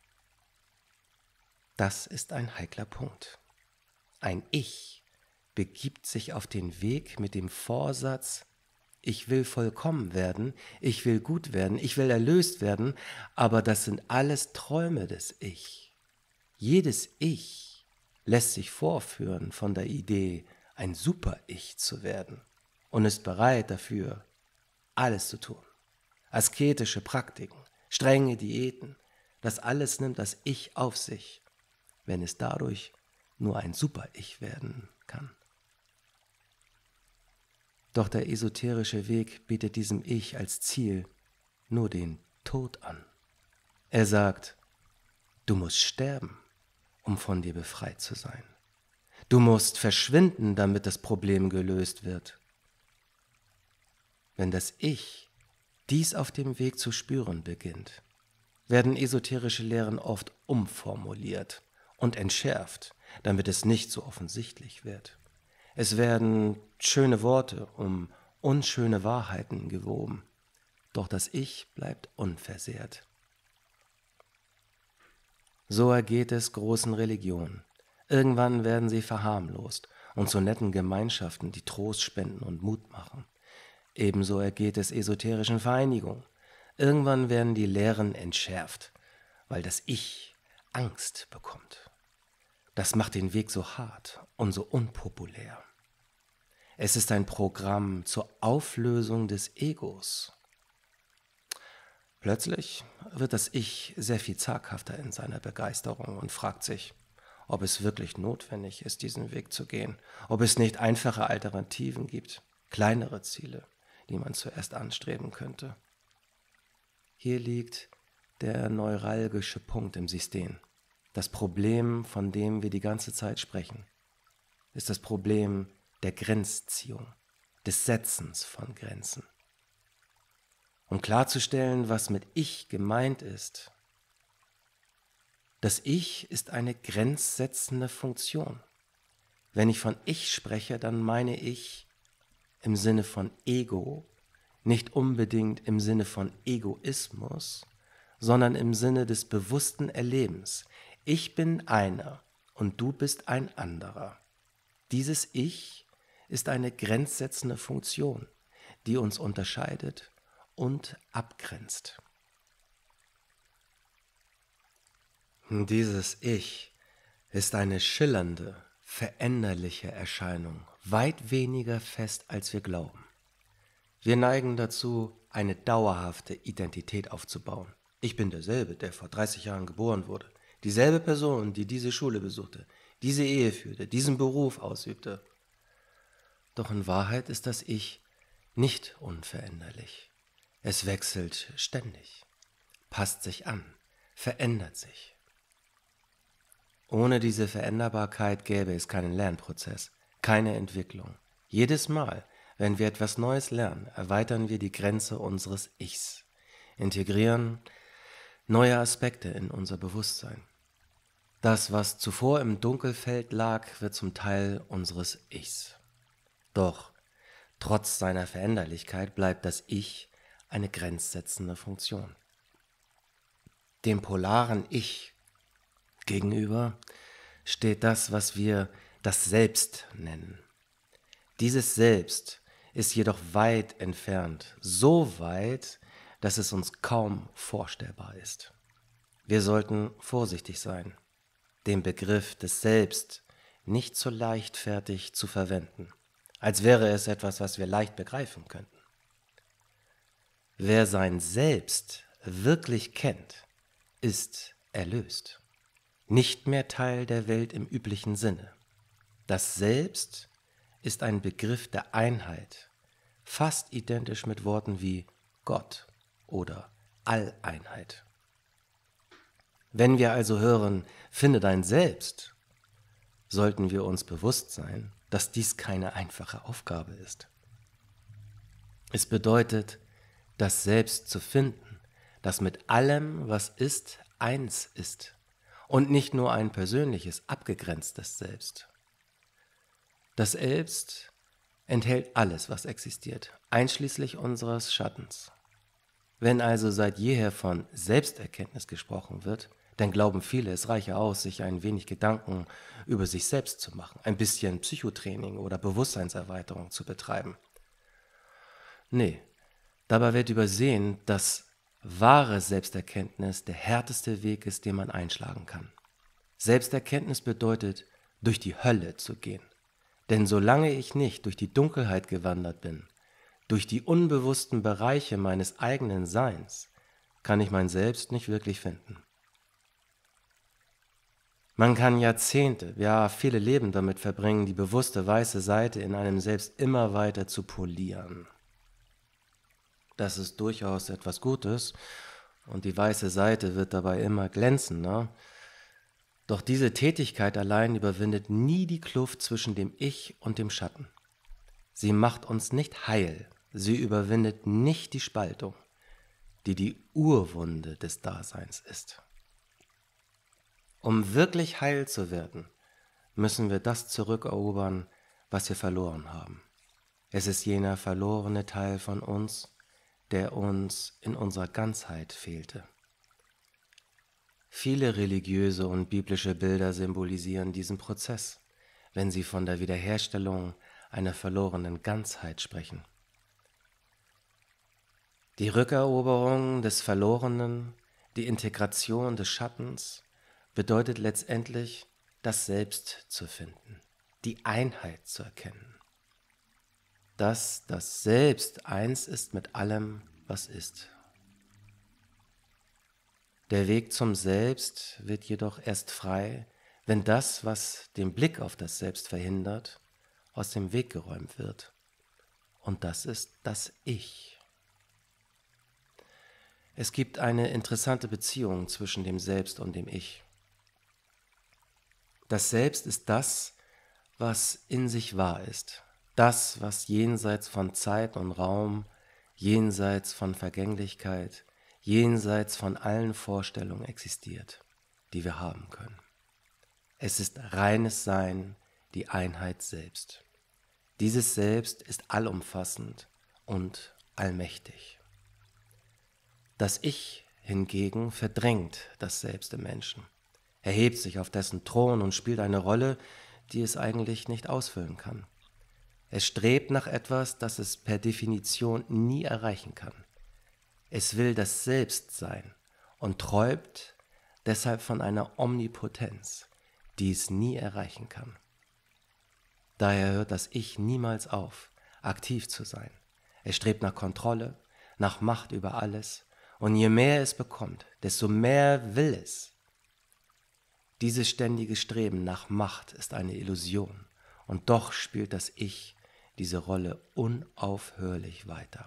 Das ist ein heikler Punkt. Ein Ich begibt sich auf den Weg mit dem Vorsatz, ich will vollkommen werden, ich will gut werden, ich will erlöst werden, aber das sind alles Träume des Ich. Jedes Ich lässt sich vorführen von der Idee, ein Super-Ich zu werden und ist bereit dafür, alles zu tun. Asketische Praktiken, strenge Diäten, das alles nimmt das Ich auf sich, wenn es dadurch nur ein Super-Ich werden kann. Doch der esoterische Weg bietet diesem Ich als Ziel nur den Tod an. Er sagt, du musst sterben, um von dir befreit zu sein. Du musst verschwinden, damit das Problem gelöst wird. Wenn das Ich dies auf dem Weg zu spüren beginnt, werden esoterische Lehren oft umformuliert und entschärft, damit es nicht so offensichtlich wird. Es werden schöne Worte um unschöne Wahrheiten gewoben, doch das Ich bleibt unversehrt. So ergeht es großen Religionen. Irgendwann werden sie verharmlost und zu netten Gemeinschaften, die Trost spenden und Mut machen. Ebenso ergeht es esoterischen Vereinigungen. Irgendwann werden die Lehren entschärft, weil das Ich Angst bekommt. Das macht den Weg so hart und so unpopulär. Es ist ein Programm zur Auflösung des Egos. Plötzlich wird das Ich sehr viel zaghafter in seiner Begeisterung und fragt sich, ob es wirklich notwendig ist, diesen Weg zu gehen, ob es nicht einfache Alternativen gibt, kleinere Ziele, die man zuerst anstreben könnte. Hier liegt der neuralgische Punkt im System. Das Problem, von dem wir die ganze Zeit sprechen, ist das Problem der Grenzziehung, des Setzens von Grenzen. Um klarzustellen, was mit Ich gemeint ist, das Ich ist eine grenzsetzende Funktion. Wenn ich von Ich spreche, dann meine ich im Sinne von Ego, nicht unbedingt im Sinne von Egoismus, sondern im Sinne des bewussten Erlebens. Ich bin einer und du bist ein anderer. Dieses Ich ist eine grenzsetzende Funktion, die uns unterscheidet und abgrenzt. Dieses Ich ist eine schillernde, veränderliche Erscheinung, weit weniger fest, als wir glauben. Wir neigen dazu, eine dauerhafte Identität aufzubauen. Ich bin derselbe, der vor 30 Jahren geboren wurde. Dieselbe Person, die diese Schule besuchte, diese Ehe führte, diesen Beruf ausübte. Doch in Wahrheit ist das Ich nicht unveränderlich. Es wechselt ständig, passt sich an, verändert sich. Ohne diese Veränderbarkeit gäbe es keinen Lernprozess, keine Entwicklung. Jedes Mal, wenn wir etwas Neues lernen, erweitern wir die Grenze unseres Ichs, integrieren neue Aspekte in unser Bewusstsein. Das, was zuvor im Dunkelfeld lag, wird zum Teil unseres Ichs. Doch trotz seiner Veränderlichkeit bleibt das Ich eine grenzsetzende Funktion. Dem polaren Ich gegenüber steht das, was wir das Selbst nennen. Dieses Selbst ist jedoch weit entfernt, so weit, dass es uns kaum vorstellbar ist. Wir sollten vorsichtig sein, den Begriff des Selbst nicht so leichtfertig zu verwenden, als wäre es etwas, was wir leicht begreifen könnten. Wer sein Selbst wirklich kennt, ist erlöst, nicht mehr Teil der Welt im üblichen Sinne. Das Selbst ist ein Begriff der Einheit, fast identisch mit Worten wie Gott oder Alleinheit. Wenn wir also hören, finde dein Selbst, sollten wir uns bewusst sein, dass dies keine einfache Aufgabe ist. Es bedeutet, das Selbst zu finden, das mit allem, was ist, eins ist und nicht nur ein persönliches, abgegrenztes Selbst. Das Selbst enthält alles, was existiert, einschließlich unseres Schattens. Wenn also seit jeher von Selbsterkenntnis gesprochen wird, dann glauben viele, es reiche aus, sich ein wenig Gedanken über sich selbst zu machen, ein bisschen Psychotraining oder Bewusstseinserweiterung zu betreiben. Nee, dabei wird übersehen, dass wahre Selbsterkenntnis der härteste Weg ist, den man einschlagen kann. Selbsterkenntnis bedeutet, durch die Hölle zu gehen. Denn solange ich nicht durch die Dunkelheit gewandert bin, durch die unbewussten Bereiche meines eigenen Seins, kann ich mein Selbst nicht wirklich finden. Man kann Jahrzehnte, ja viele Leben damit verbringen, die bewusste weiße Seite in einem Selbst immer weiter zu polieren. Das ist durchaus etwas Gutes und die weiße Seite wird dabei immer glänzender. Doch diese Tätigkeit allein überwindet nie die Kluft zwischen dem Ich und dem Schatten. Sie macht uns nicht heil, sie überwindet nicht die Spaltung, die die Urwunde des Daseins ist. Um wirklich heil zu werden, müssen wir das zurückerobern, was wir verloren haben. Es ist jener verlorene Teil von uns, der uns in unserer Ganzheit fehlte. Viele religiöse und biblische Bilder symbolisieren diesen Prozess, wenn sie von der Wiederherstellung einer verlorenen Ganzheit sprechen. Die Rückeroberung des Verlorenen, die Integration des Schattens, bedeutet letztendlich, das Selbst zu finden, die Einheit zu erkennen. Dass das Selbst eins ist mit allem, was ist. Der Weg zum Selbst wird jedoch erst frei, wenn das, was den Blick auf das Selbst verhindert, aus dem Weg geräumt wird. Und das ist das Ich. Es gibt eine interessante Beziehung zwischen dem Selbst und dem Ich. Das Selbst ist das, was in sich wahr ist. Das, was jenseits von Zeit und Raum, jenseits von Vergänglichkeit, jenseits von allen Vorstellungen existiert, die wir haben können. Es ist reines Sein, die Einheit selbst. Dieses Selbst ist allumfassend und allmächtig. Das Ich hingegen verdrängt das Selbst im Menschen, erhebt sich auf dessen Thron und spielt eine Rolle, die es eigentlich nicht ausfüllen kann. Es strebt nach etwas, das es per Definition nie erreichen kann. Es will das Selbst sein und träumt deshalb von einer Omnipotenz, die es nie erreichen kann. Daher hört das Ich niemals auf, aktiv zu sein. Es strebt nach Kontrolle, nach Macht über alles, und je mehr es bekommt, desto mehr will es. Dieses ständige Streben nach Macht ist eine Illusion, und doch spielt das Ich diese Rolle unaufhörlich weiter.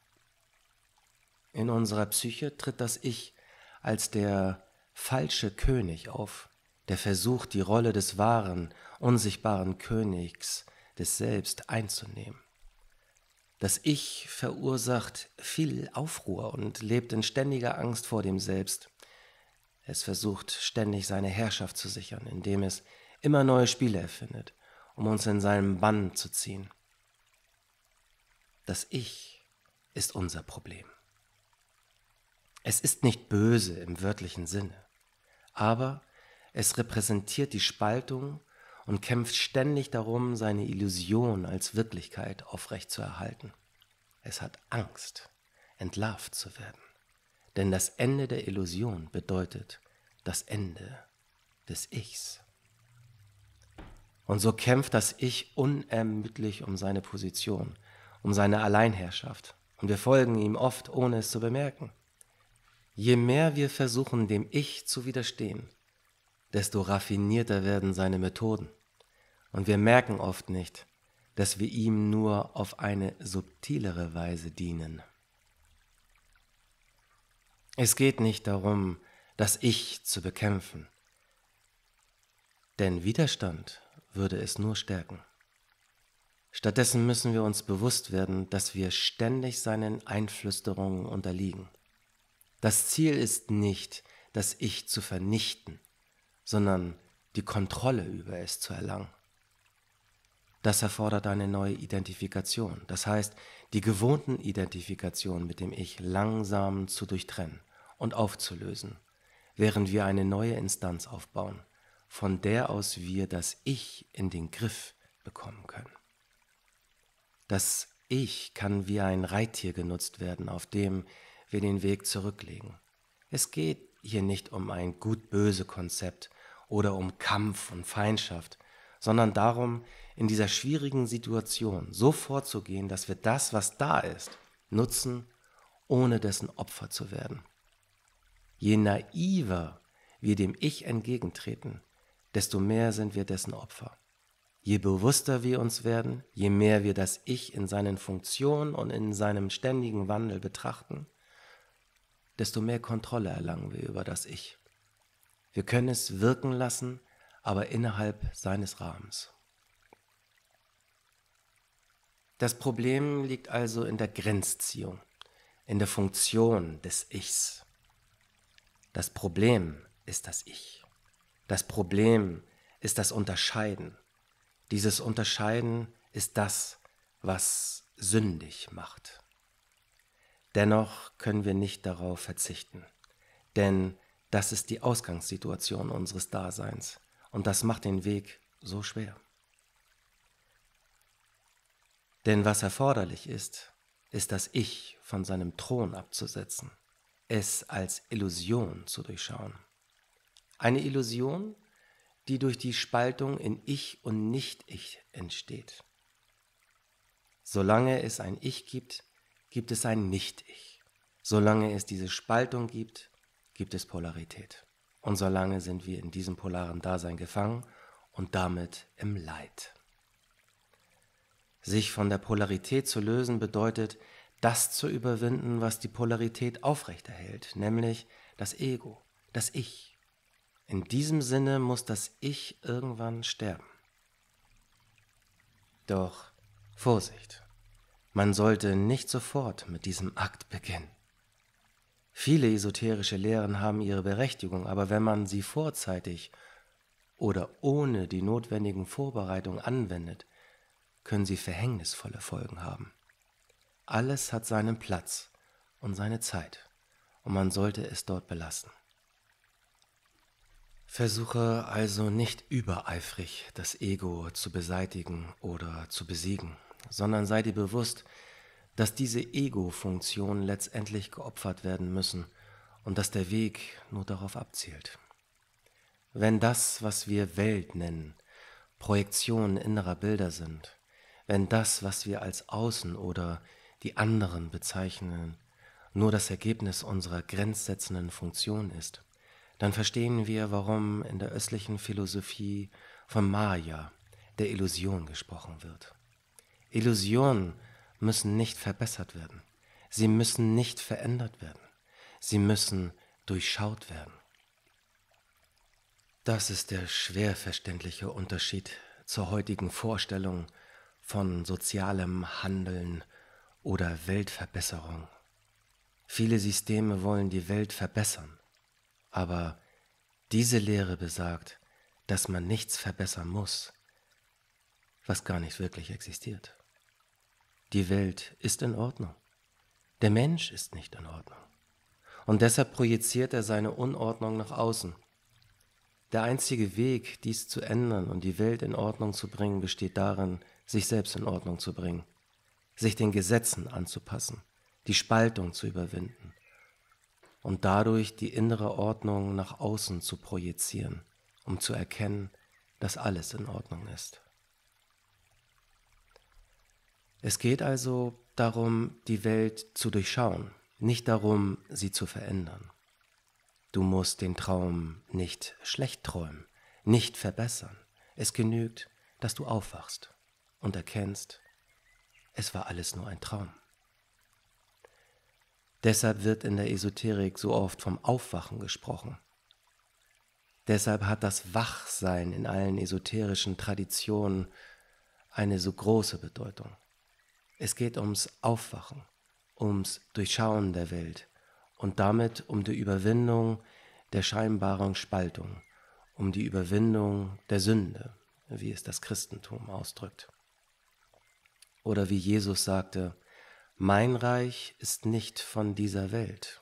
In unserer Psyche tritt das Ich als der falsche König auf, der versucht, die Rolle des wahren, unsichtbaren Königs des Selbst einzunehmen. Das Ich verursacht viel Aufruhr und lebt in ständiger Angst vor dem Selbst. Es versucht ständig seine Herrschaft zu sichern, indem es immer neue Spiele erfindet, um uns in seinen Bann zu ziehen. Das Ich ist unser Problem. Es ist nicht böse im wörtlichen Sinne, aber es repräsentiert die Spaltung und kämpft ständig darum, seine Illusion als Wirklichkeit aufrechtzuerhalten. Es hat Angst, entlarvt zu werden, denn das Ende der Illusion bedeutet das Ende des Ichs. Und so kämpft das Ich unermüdlich um seine Position, um seine Alleinherrschaft, und wir folgen ihm oft, ohne es zu bemerken. Je mehr wir versuchen, dem Ich zu widerstehen, desto raffinierter werden seine Methoden. Und wir merken oft nicht, dass wir ihm nur auf eine subtilere Weise dienen. Es geht nicht darum, das Ich zu bekämpfen, denn Widerstand würde es nur stärken. Stattdessen müssen wir uns bewusst werden, dass wir ständig seinen Einflüsterungen unterliegen. Das Ziel ist nicht, das Ich zu vernichten, sondern die Kontrolle über es zu erlangen. Das erfordert eine neue Identifikation, das heißt, die gewohnten Identifikationen mit dem Ich langsam zu durchtrennen und aufzulösen, während wir eine neue Instanz aufbauen, von der aus wir das Ich in den Griff bekommen können. Das Ich kann wie ein Reittier genutzt werden, auf dem wir den Weg zurücklegen. Es geht hier nicht um ein Gut-Böse-Konzept oder um Kampf und Feindschaft, sondern darum, in dieser schwierigen Situation so vorzugehen, dass wir das, was da ist, nutzen, ohne dessen Opfer zu werden. Je naiver wir dem Ich entgegentreten, desto mehr sind wir dessen Opfer. Je bewusster wir uns werden, je mehr wir das Ich in seinen Funktionen und in seinem ständigen Wandel betrachten, desto mehr Kontrolle erlangen wir über das Ich. Wir können es wirken lassen, aber innerhalb seines Rahmens. Das Problem liegt also in der Grenzziehung, in der Funktion des Ichs. Das Problem ist das Ich. Das Problem ist das Unterscheiden. Dieses Unterscheiden ist das, was sündig macht. Dennoch können wir nicht darauf verzichten, denn das ist die Ausgangssituation unseres Daseins und das macht den Weg so schwer. Denn was erforderlich ist, ist das Ich von seinem Thron abzusetzen, es als Illusion zu durchschauen. Eine Illusion, die durch die Spaltung in Ich und Nicht-Ich entsteht. Solange es ein Ich gibt, gibt es ein Nicht-Ich. Solange es diese Spaltung gibt, gibt es Polarität. Und solange sind wir in diesem polaren Dasein gefangen und damit im Leid. Sich von der Polarität zu lösen bedeutet, das zu überwinden, was die Polarität aufrechterhält, nämlich das Ego, das Ich. In diesem Sinne muss das Ich irgendwann sterben. Doch Vorsicht, man sollte nicht sofort mit diesem Akt beginnen. Viele esoterische Lehren haben ihre Berechtigung, aber wenn man sie vorzeitig oder ohne die notwendigen Vorbereitungen anwendet, können sie verhängnisvolle Folgen haben. Alles hat seinen Platz und seine Zeit, und man sollte es dort belassen. Versuche also nicht übereifrig, das Ego zu beseitigen oder zu besiegen, sondern sei dir bewusst, dass diese Ego-Funktionen letztendlich geopfert werden müssen und dass der Weg nur darauf abzielt. Wenn das, was wir Welt nennen, Projektionen innerer Bilder sind, wenn das, was wir als Außen oder die anderen bezeichnen, nur das Ergebnis unserer grenzsetzenden Funktion ist, dann verstehen wir, warum in der östlichen Philosophie von Maya, der Illusion, gesprochen wird. Illusionen müssen nicht verbessert werden. Sie müssen nicht verändert werden. Sie müssen durchschaut werden. Das ist der schwer verständliche Unterschied zur heutigen Vorstellung von sozialem Handeln oder Weltverbesserung. Viele Systeme wollen die Welt verbessern, aber diese Lehre besagt, dass man nichts verbessern muss, was gar nicht wirklich existiert. Die Welt ist in Ordnung. Der Mensch ist nicht in Ordnung. Und deshalb projiziert er seine Unordnung nach außen. Der einzige Weg, dies zu ändern und die Welt in Ordnung zu bringen, besteht darin, sich selbst in Ordnung zu bringen, sich den Gesetzen anzupassen, die Spaltung zu überwinden und dadurch die innere Ordnung nach außen zu projizieren, um zu erkennen, dass alles in Ordnung ist. Es geht also darum, die Welt zu durchschauen, nicht darum, sie zu verändern. Du musst den Traum nicht schlecht träumen, nicht verbessern. Es genügt, dass du aufwachst und erkennst, es war alles nur ein Traum. Deshalb wird in der Esoterik so oft vom Aufwachen gesprochen. Deshalb hat das Wachsein in allen esoterischen Traditionen eine so große Bedeutung. Es geht ums Aufwachen, ums Durchschauen der Welt und damit um die Überwindung der scheinbaren Spaltung, um die Überwindung der Sünde, wie es das Christentum ausdrückt. Oder wie Jesus sagte, mein Reich ist nicht von dieser Welt.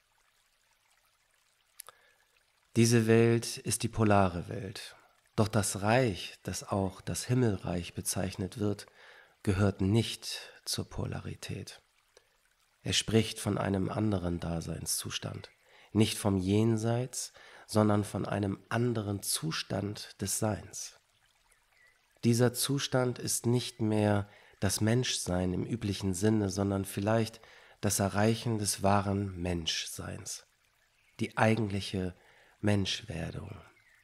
Diese Welt ist die polare Welt, doch das Reich, das auch das Himmelreich bezeichnet wird, gehört nicht zur Polarität. Er spricht von einem anderen Daseinszustand, nicht vom Jenseits, sondern von einem anderen Zustand des Seins. Dieser Zustand ist nicht mehr das Menschsein im üblichen Sinne, sondern vielleicht das Erreichen des wahren Menschseins, die eigentliche Menschwerdung.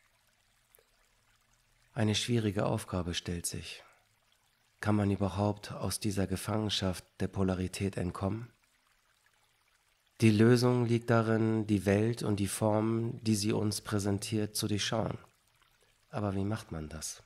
Eine schwierige Aufgabe stellt sich. Kann man überhaupt aus dieser Gefangenschaft der Polarität entkommen? Die Lösung liegt darin, die Welt und die Form, die sie uns präsentiert, zu durchschauen. Aber wie macht man das?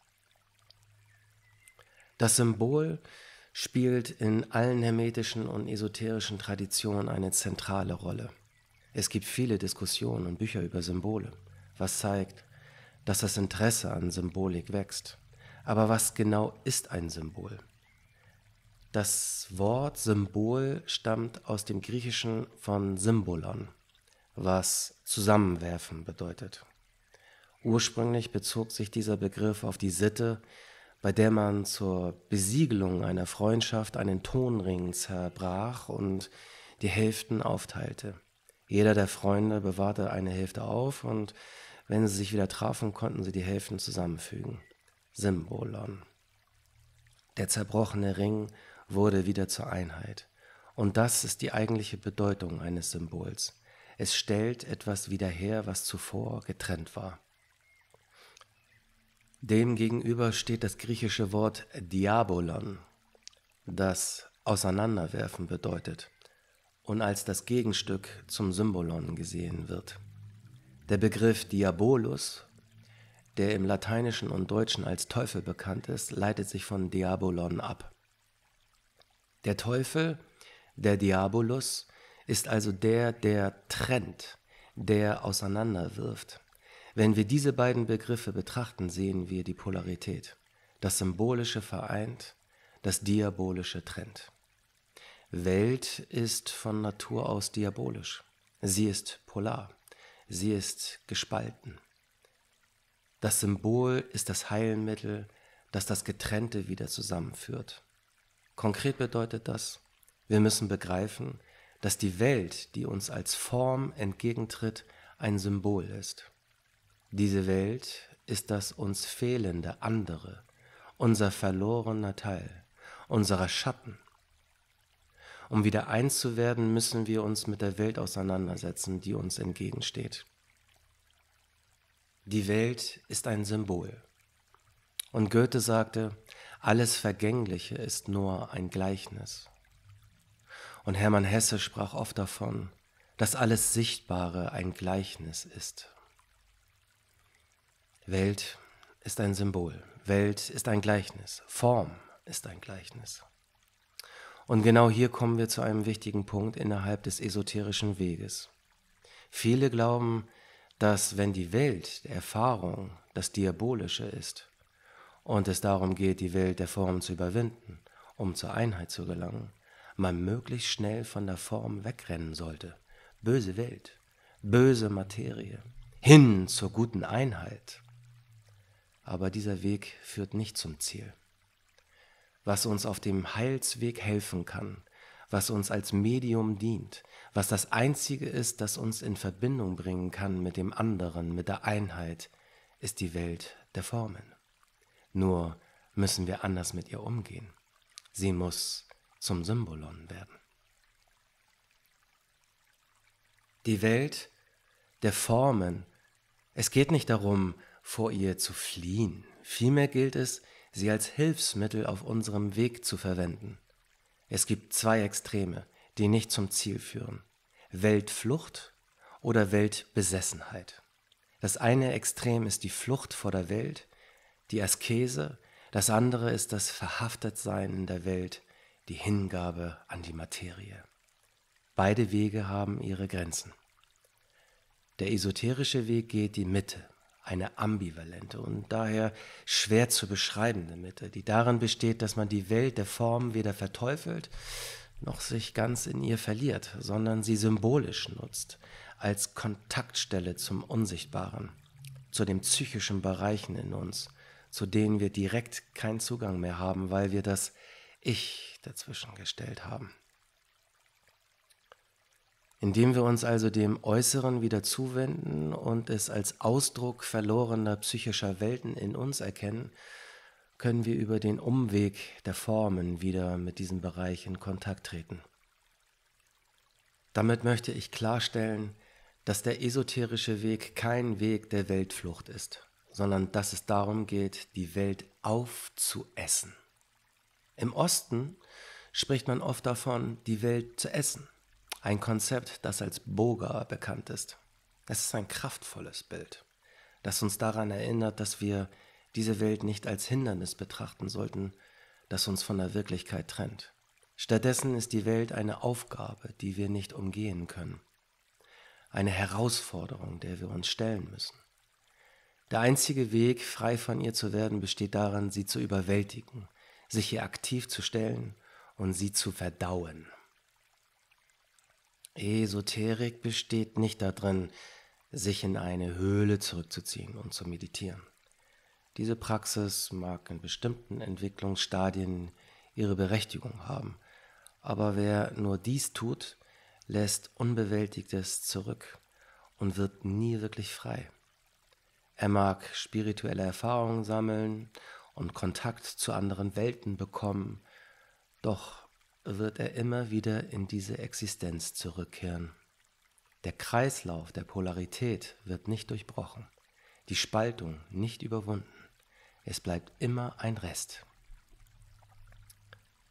Das Symbol spielt in allen hermetischen und esoterischen Traditionen eine zentrale Rolle. Es gibt viele Diskussionen und Bücher über Symbole, was zeigt, dass das Interesse an Symbolik wächst. Aber was genau ist ein Symbol? Das Wort Symbol stammt aus dem Griechischen von Symbolon, was zusammenwerfen bedeutet. Ursprünglich bezog sich dieser Begriff auf die Sitte, bei der man zur Besiegelung einer Freundschaft einen Tonring zerbrach und die Hälften aufteilte. Jeder der Freunde bewahrte eine Hälfte auf und wenn sie sich wieder trafen, konnten sie die Hälften zusammenfügen. Symbolon. Der zerbrochene Ring wurde wieder zur Einheit. Und das ist die eigentliche Bedeutung eines Symbols. Es stellt etwas wieder her, was zuvor getrennt war. Demgegenüber steht das griechische Wort Diabolon, das auseinanderwerfen bedeutet und als das Gegenstück zum Symbolon gesehen wird. Der Begriff Diabolus, der im Lateinischen und Deutschen als Teufel bekannt ist, leitet sich von Diabolon ab. Der Teufel, der Diabolus, ist also der trennt, der auseinanderwirft. Wenn wir diese beiden Begriffe betrachten, sehen wir die Polarität. Das Symbolische vereint, das Diabolische trennt. Welt ist von Natur aus diabolisch. Sie ist polar. Sie ist gespalten. Das Symbol ist das Heilmittel, das das Getrennte wieder zusammenführt. Konkret bedeutet das, wir müssen begreifen, dass die Welt, die uns als Form entgegentritt, ein Symbol ist. Diese Welt ist das uns fehlende andere, unser verlorener Teil, unserer Schatten. Um wieder eins zu werden, müssen wir uns mit der Welt auseinandersetzen, die uns entgegensteht. Die Welt ist ein Symbol. Und Goethe sagte, alles Vergängliche ist nur ein Gleichnis. Und Hermann Hesse sprach oft davon, dass alles Sichtbare ein Gleichnis ist. Welt ist ein Symbol, Welt ist ein Gleichnis, Form ist ein Gleichnis. Und genau hier kommen wir zu einem wichtigen Punkt innerhalb des esoterischen Weges. Viele glauben, dass wenn die Welt der Erfahrung das Diabolische ist und es darum geht, die Welt der Form zu überwinden, um zur Einheit zu gelangen, man möglichst schnell von der Form wegrennen sollte. Böse Welt, böse Materie, hin zur guten Einheit. Aber dieser Weg führt nicht zum Ziel. Was uns auf dem Heilsweg helfen kann, was uns als Medium dient, was das Einzige ist, das uns in Verbindung bringen kann mit dem anderen, mit der Einheit, ist die Welt der Formen. Nur müssen wir anders mit ihr umgehen. Sie muss zum Symbolon werden. Die Welt der Formen, es geht nicht darum, vor ihr zu fliehen. Vielmehr gilt es, sie als Hilfsmittel auf unserem Weg zu verwenden. Es gibt zwei Extreme, die nicht zum Ziel führen: Weltflucht oder Weltbesessenheit. Das eine Extrem ist die Flucht vor der Welt, die Askese, das andere ist das Verhaftetsein in der Welt, die Hingabe an die Materie. Beide Wege haben ihre Grenzen. Der esoterische Weg geht die Mitte, eine ambivalente und daher schwer zu beschreibende Mitte, die darin besteht, dass man die Welt der Form weder verteufelt, noch sich ganz in ihr verliert, sondern sie symbolisch nutzt, als Kontaktstelle zum Unsichtbaren, zu den psychischen Bereichen in uns, zu denen wir direkt keinen Zugang mehr haben, weil wir das Ich dazwischen gestellt haben. Indem wir uns also dem Äußeren wieder zuwenden und es als Ausdruck verlorener psychischer Welten in uns erkennen, können wir über den Umweg der Formen wieder mit diesem Bereich in Kontakt treten. Damit möchte ich klarstellen, dass der esoterische Weg kein Weg der Weltflucht ist, sondern dass es darum geht, die Welt aufzuessen. Im Osten spricht man oft davon, die Welt zu essen. Ein Konzept, das als Boga bekannt ist. Es ist ein kraftvolles Bild, das uns daran erinnert, dass wir diese Welt nicht als Hindernis betrachten sollten, das uns von der Wirklichkeit trennt. Stattdessen ist die Welt eine Aufgabe, die wir nicht umgehen können. Eine Herausforderung, der wir uns stellen müssen. Der einzige Weg, frei von ihr zu werden, besteht darin, sie zu überwältigen, sich ihr aktiv zu stellen und sie zu verdauen. Esoterik besteht nicht darin, sich in eine Höhle zurückzuziehen und zu meditieren. Diese Praxis mag in bestimmten Entwicklungsstadien ihre Berechtigung haben, aber wer nur dies tut, lässt Unbewältigtes zurück und wird nie wirklich frei. Er mag spirituelle Erfahrungen sammeln und Kontakt zu anderen Welten bekommen, doch wird er immer wieder in diese Existenz zurückkehren. Der Kreislauf der Polarität wird nicht durchbrochen, die Spaltung nicht überwunden. Es bleibt immer ein Rest.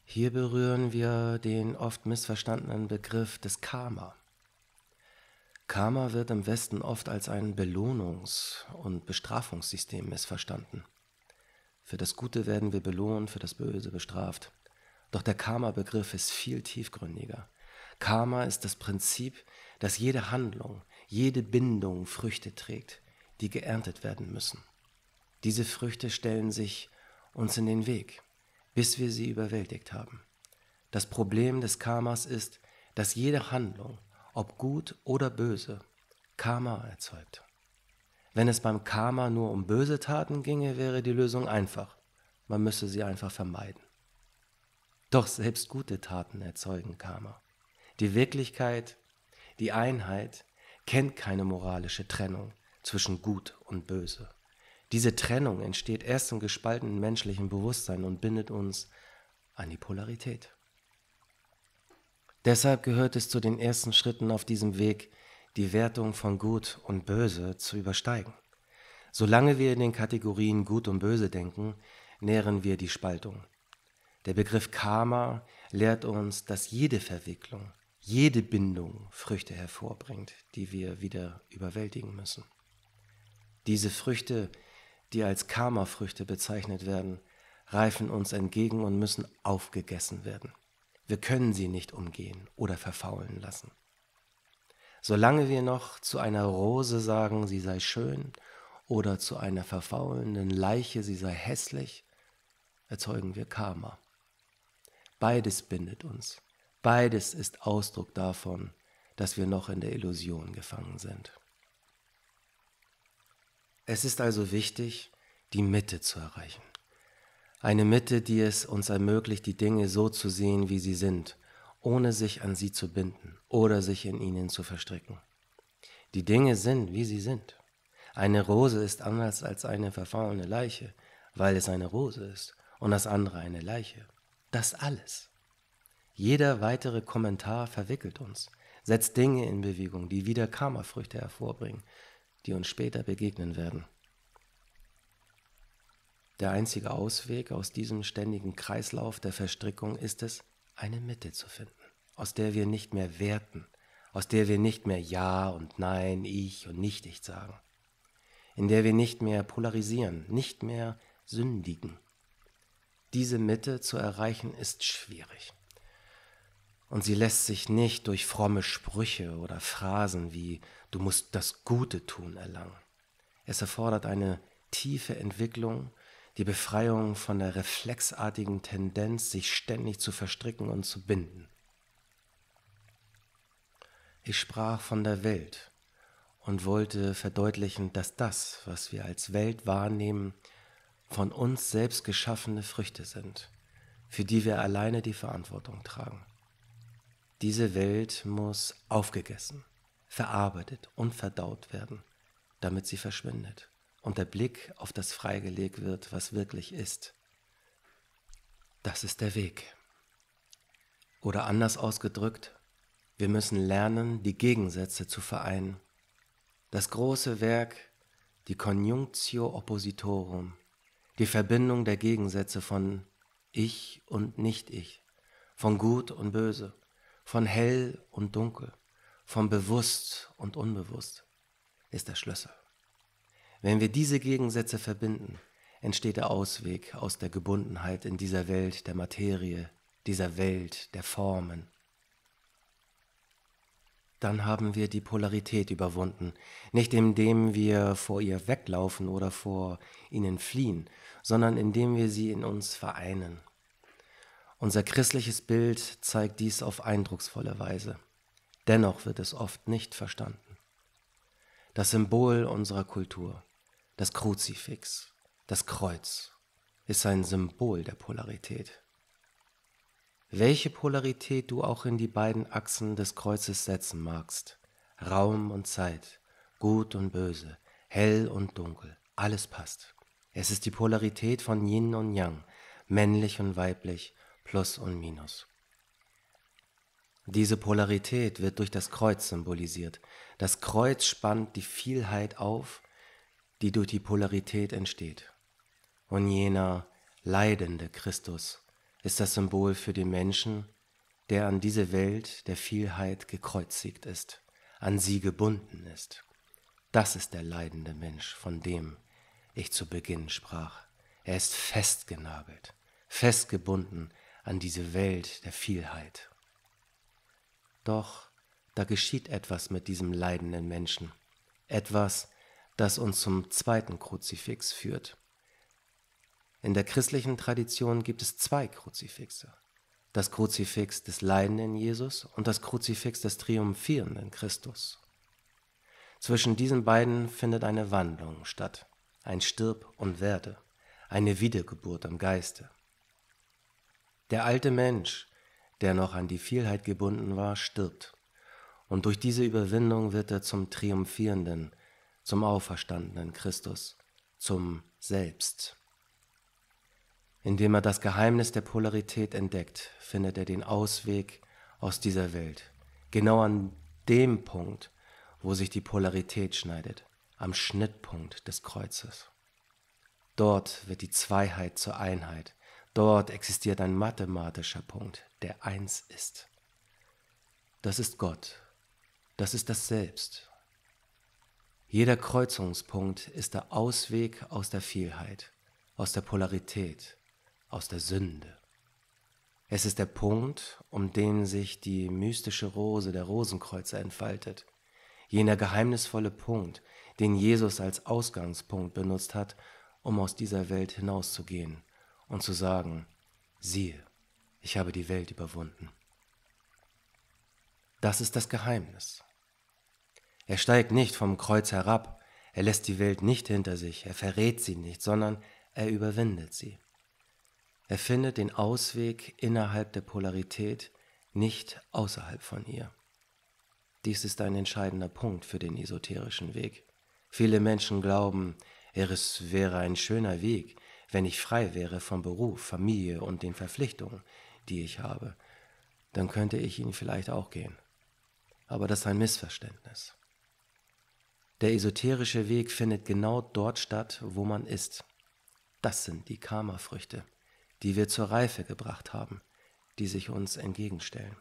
Hier berühren wir den oft missverstandenen Begriff des Karma. Karma wird im Westen oft als ein Belohnungs- und Bestrafungssystem missverstanden. Für das Gute werden wir belohnt, für das Böse bestraft. Doch der Karma-Begriff ist viel tiefgründiger. Karma ist das Prinzip, dass jede Handlung, jede Bindung Früchte trägt, die geerntet werden müssen. Diese Früchte stellen sich uns in den Weg, bis wir sie überwältigt haben. Das Problem des Karmas ist, dass jede Handlung, ob gut oder böse, Karma erzeugt. Wenn es beim Karma nur um böse Taten ginge, wäre die Lösung einfach. Man müsse sie einfach vermeiden. Doch selbst gute Taten erzeugen Karma. Die Wirklichkeit, die Einheit, kennt keine moralische Trennung zwischen Gut und Böse. Diese Trennung entsteht erst im gespaltenen menschlichen Bewusstsein und bindet uns an die Polarität. Deshalb gehört es zu den ersten Schritten auf diesem Weg, die Wertung von Gut und Böse zu übersteigen. Solange wir in den Kategorien Gut und Böse denken, nähren wir die Spaltung. Der Begriff Karma lehrt uns, dass jede Verwicklung, jede Bindung Früchte hervorbringt, die wir wieder überwältigen müssen. Diese Früchte, die als Karma-Früchte bezeichnet werden, reifen uns entgegen und müssen aufgegessen werden. Wir können sie nicht umgehen oder verfaulen lassen. Solange wir noch zu einer Rose sagen, sie sei schön, oder zu einer verfaulenden Leiche, sie sei hässlich, erzeugen wir Karma. Beides bindet uns. Beides ist Ausdruck davon, dass wir noch in der Illusion gefangen sind. Es ist also wichtig, die Mitte zu erreichen. Eine Mitte, die es uns ermöglicht, die Dinge so zu sehen, wie sie sind, ohne sich an sie zu binden oder sich in ihnen zu verstricken. Die Dinge sind, wie sie sind. Eine Rose ist anders als eine verfaulene Leiche, weil es eine Rose ist und das andere eine Leiche. Das alles. Jeder weitere Kommentar verwickelt uns, setzt Dinge in Bewegung, die wieder Karmafrüchte hervorbringen, die uns später begegnen werden. Der einzige Ausweg aus diesem ständigen Kreislauf der Verstrickung ist es, eine Mitte zu finden, aus der wir nicht mehr werten, aus der wir nicht mehr Ja und Nein, ich und nicht ich sagen, in der wir nicht mehr polarisieren, nicht mehr sündigen. Diese Mitte zu erreichen ist schwierig. Und sie lässt sich nicht durch fromme Sprüche oder Phrasen wie „Du musst das Gute tun" erlangen. Es erfordert eine tiefe Entwicklung, die Befreiung von der reflexartigen Tendenz, sich ständig zu verstricken und zu binden. Ich sprach von der Welt und wollte verdeutlichen, dass das, was wir als Welt wahrnehmen, von uns selbst geschaffene Früchte sind, für die wir alleine die Verantwortung tragen. Diese Welt muss aufgegessen, verarbeitet und verdaut werden, damit sie verschwindet und der Blick auf das freigelegt wird, was wirklich ist. Das ist der Weg. Oder anders ausgedrückt, wir müssen lernen, die Gegensätze zu vereinen. Das große Werk, die Conjunctio Oppositorum, die Verbindung der Gegensätze von Ich und Nicht-Ich, von Gut und Böse, von Hell und Dunkel, von Bewusst und Unbewusst, ist der Schlüssel. Wenn wir diese Gegensätze verbinden, entsteht der Ausweg aus der Gebundenheit in dieser Welt der Materie, dieser Welt der Formen. Dann haben wir die Polarität überwunden, nicht indem wir vor ihr weglaufen oder vor ihnen fliehen, sondern indem wir sie in uns vereinen. Unser christliches Bild zeigt dies auf eindrucksvolle Weise. Dennoch wird es oft nicht verstanden. Das Symbol unserer Kultur, das Kruzifix, das Kreuz, ist ein Symbol der Polarität. Welche Polarität du auch in die beiden Achsen des Kreuzes setzen magst, Raum und Zeit, Gut und Böse, Hell und Dunkel, alles passt. Es ist die Polarität von Yin und Yang, männlich und weiblich, Plus und Minus. Diese Polarität wird durch das Kreuz symbolisiert. Das Kreuz spannt die Vielheit auf, die durch die Polarität entsteht. Und jener leidende Christus ist das Symbol für den Menschen, der an diese Welt der Vielheit gekreuzigt ist, an sie gebunden ist. Das ist der leidende Mensch, von dem ich zu Beginn sprach. Er ist festgenagelt, festgebunden an diese Welt der Vielheit. Doch da geschieht etwas mit diesem leidenden Menschen, etwas, das uns zum zweiten Kruzifix führt. In der christlichen Tradition gibt es zwei Kruzifixe. Das Kruzifix des leidenden Jesus und das Kruzifix des triumphierenden Christus. Zwischen diesen beiden findet eine Wandlung statt, ein Stirb und Werde, eine Wiedergeburt im Geiste. Der alte Mensch, der noch an die Vielheit gebunden war, stirbt. Und durch diese Überwindung wird er zum triumphierenden, zum auferstandenen Christus, zum Selbst. Indem er das Geheimnis der Polarität entdeckt, findet er den Ausweg aus dieser Welt. Genau an dem Punkt, wo sich die Polarität schneidet, am Schnittpunkt des Kreuzes. Dort wird die Zweiheit zur Einheit. Dort existiert ein mathematischer Punkt, der eins ist. Das ist Gott. Das ist das Selbst. Jeder Kreuzungspunkt ist der Ausweg aus der Vielheit, aus der Polarität, aus der Sünde. Es ist der Punkt, um den sich die mystische Rose der Rosenkreuze entfaltet. Jener geheimnisvolle Punkt, den Jesus als Ausgangspunkt benutzt hat, um aus dieser Welt hinauszugehen und zu sagen, siehe, ich habe die Welt überwunden. Das ist das Geheimnis. Er steigt nicht vom Kreuz herab, er lässt die Welt nicht hinter sich, er verrät sie nicht, sondern er überwindet sie. Er findet den Ausweg innerhalb der Polarität, nicht außerhalb von ihr. Dies ist ein entscheidender Punkt für den esoterischen Weg. Viele Menschen glauben, es wäre ein schöner Weg, wenn ich frei wäre von Beruf, Familie und den Verpflichtungen, die ich habe. Dann könnte ich ihn vielleicht auch gehen. Aber das ist ein Missverständnis. Der esoterische Weg findet genau dort statt, wo man ist. Das sind die Karma-Früchte, die wir zur Reife gebracht haben, die sich uns entgegenstellen.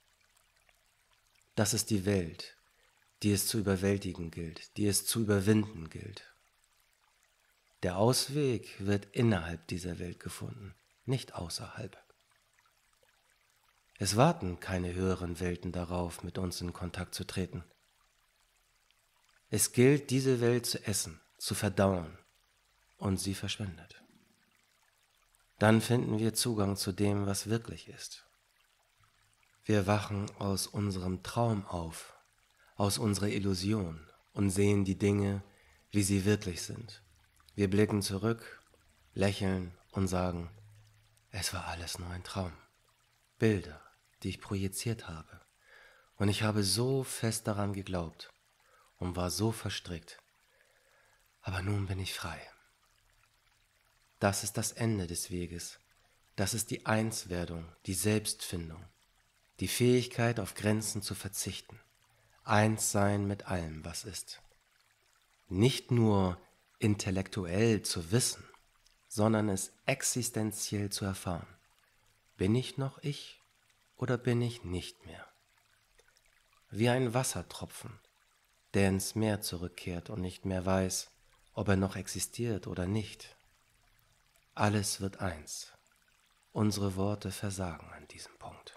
Das ist die Welt, die es zu überwältigen gilt, die es zu überwinden gilt. Der Ausweg wird innerhalb dieser Welt gefunden, nicht außerhalb. Es warten keine höheren Welten darauf, mit uns in Kontakt zu treten. Es gilt, diese Welt zu essen, zu verdauen, und sie verschwindet. Dann finden wir Zugang zu dem, was wirklich ist. Wir wachen aus unserem Traum auf, aus unserer Illusion und sehen die Dinge, wie sie wirklich sind. Wir blicken zurück, lächeln und sagen, es war alles nur ein Traum. Bilder, die ich projiziert habe. Und ich habe so fest daran geglaubt und war so verstrickt. Aber nun bin ich frei. Das ist das Ende des Weges. Das ist die Einswerdung, die Selbstfindung, die Fähigkeit, auf Grenzen zu verzichten. Eins sein mit allem, was ist. Nicht nur intellektuell zu wissen, sondern es existenziell zu erfahren. Bin ich noch ich oder bin ich nicht mehr? Wie ein Wassertropfen, der ins Meer zurückkehrt und nicht mehr weiß, ob er noch existiert oder nicht. Alles wird eins. Unsere Worte versagen an diesem Punkt.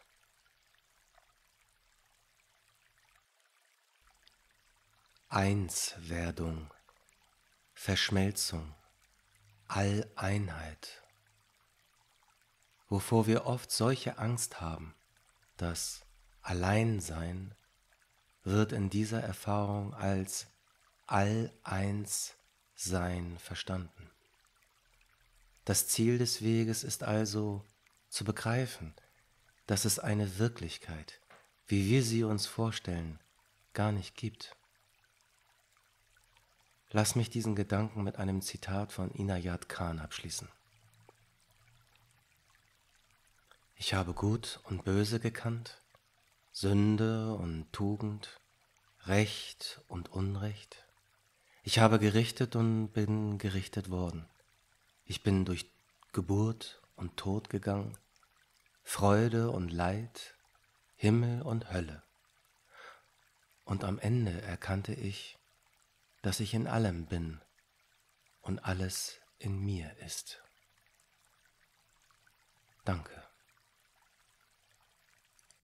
Einswerdung, Verschmelzung, Alleinheit. Wovor wir oft solche Angst haben, das Alleinsein wird in dieser Erfahrung als All-Eins-Sein verstanden. Das Ziel des Weges ist also zu begreifen, dass es eine Wirklichkeit, wie wir sie uns vorstellen, gar nicht gibt. Lass mich diesen Gedanken mit einem Zitat von Inayat Khan abschließen. Ich habe Gut und Böse gekannt, Sünde und Tugend, Recht und Unrecht. Ich habe gerichtet und bin gerichtet worden. Ich bin durch Geburt und Tod gegangen Freude und Leid, Himmel und Hölle. Und am Ende erkannte ich, dass ich in allem bin und alles in mir ist. Danke.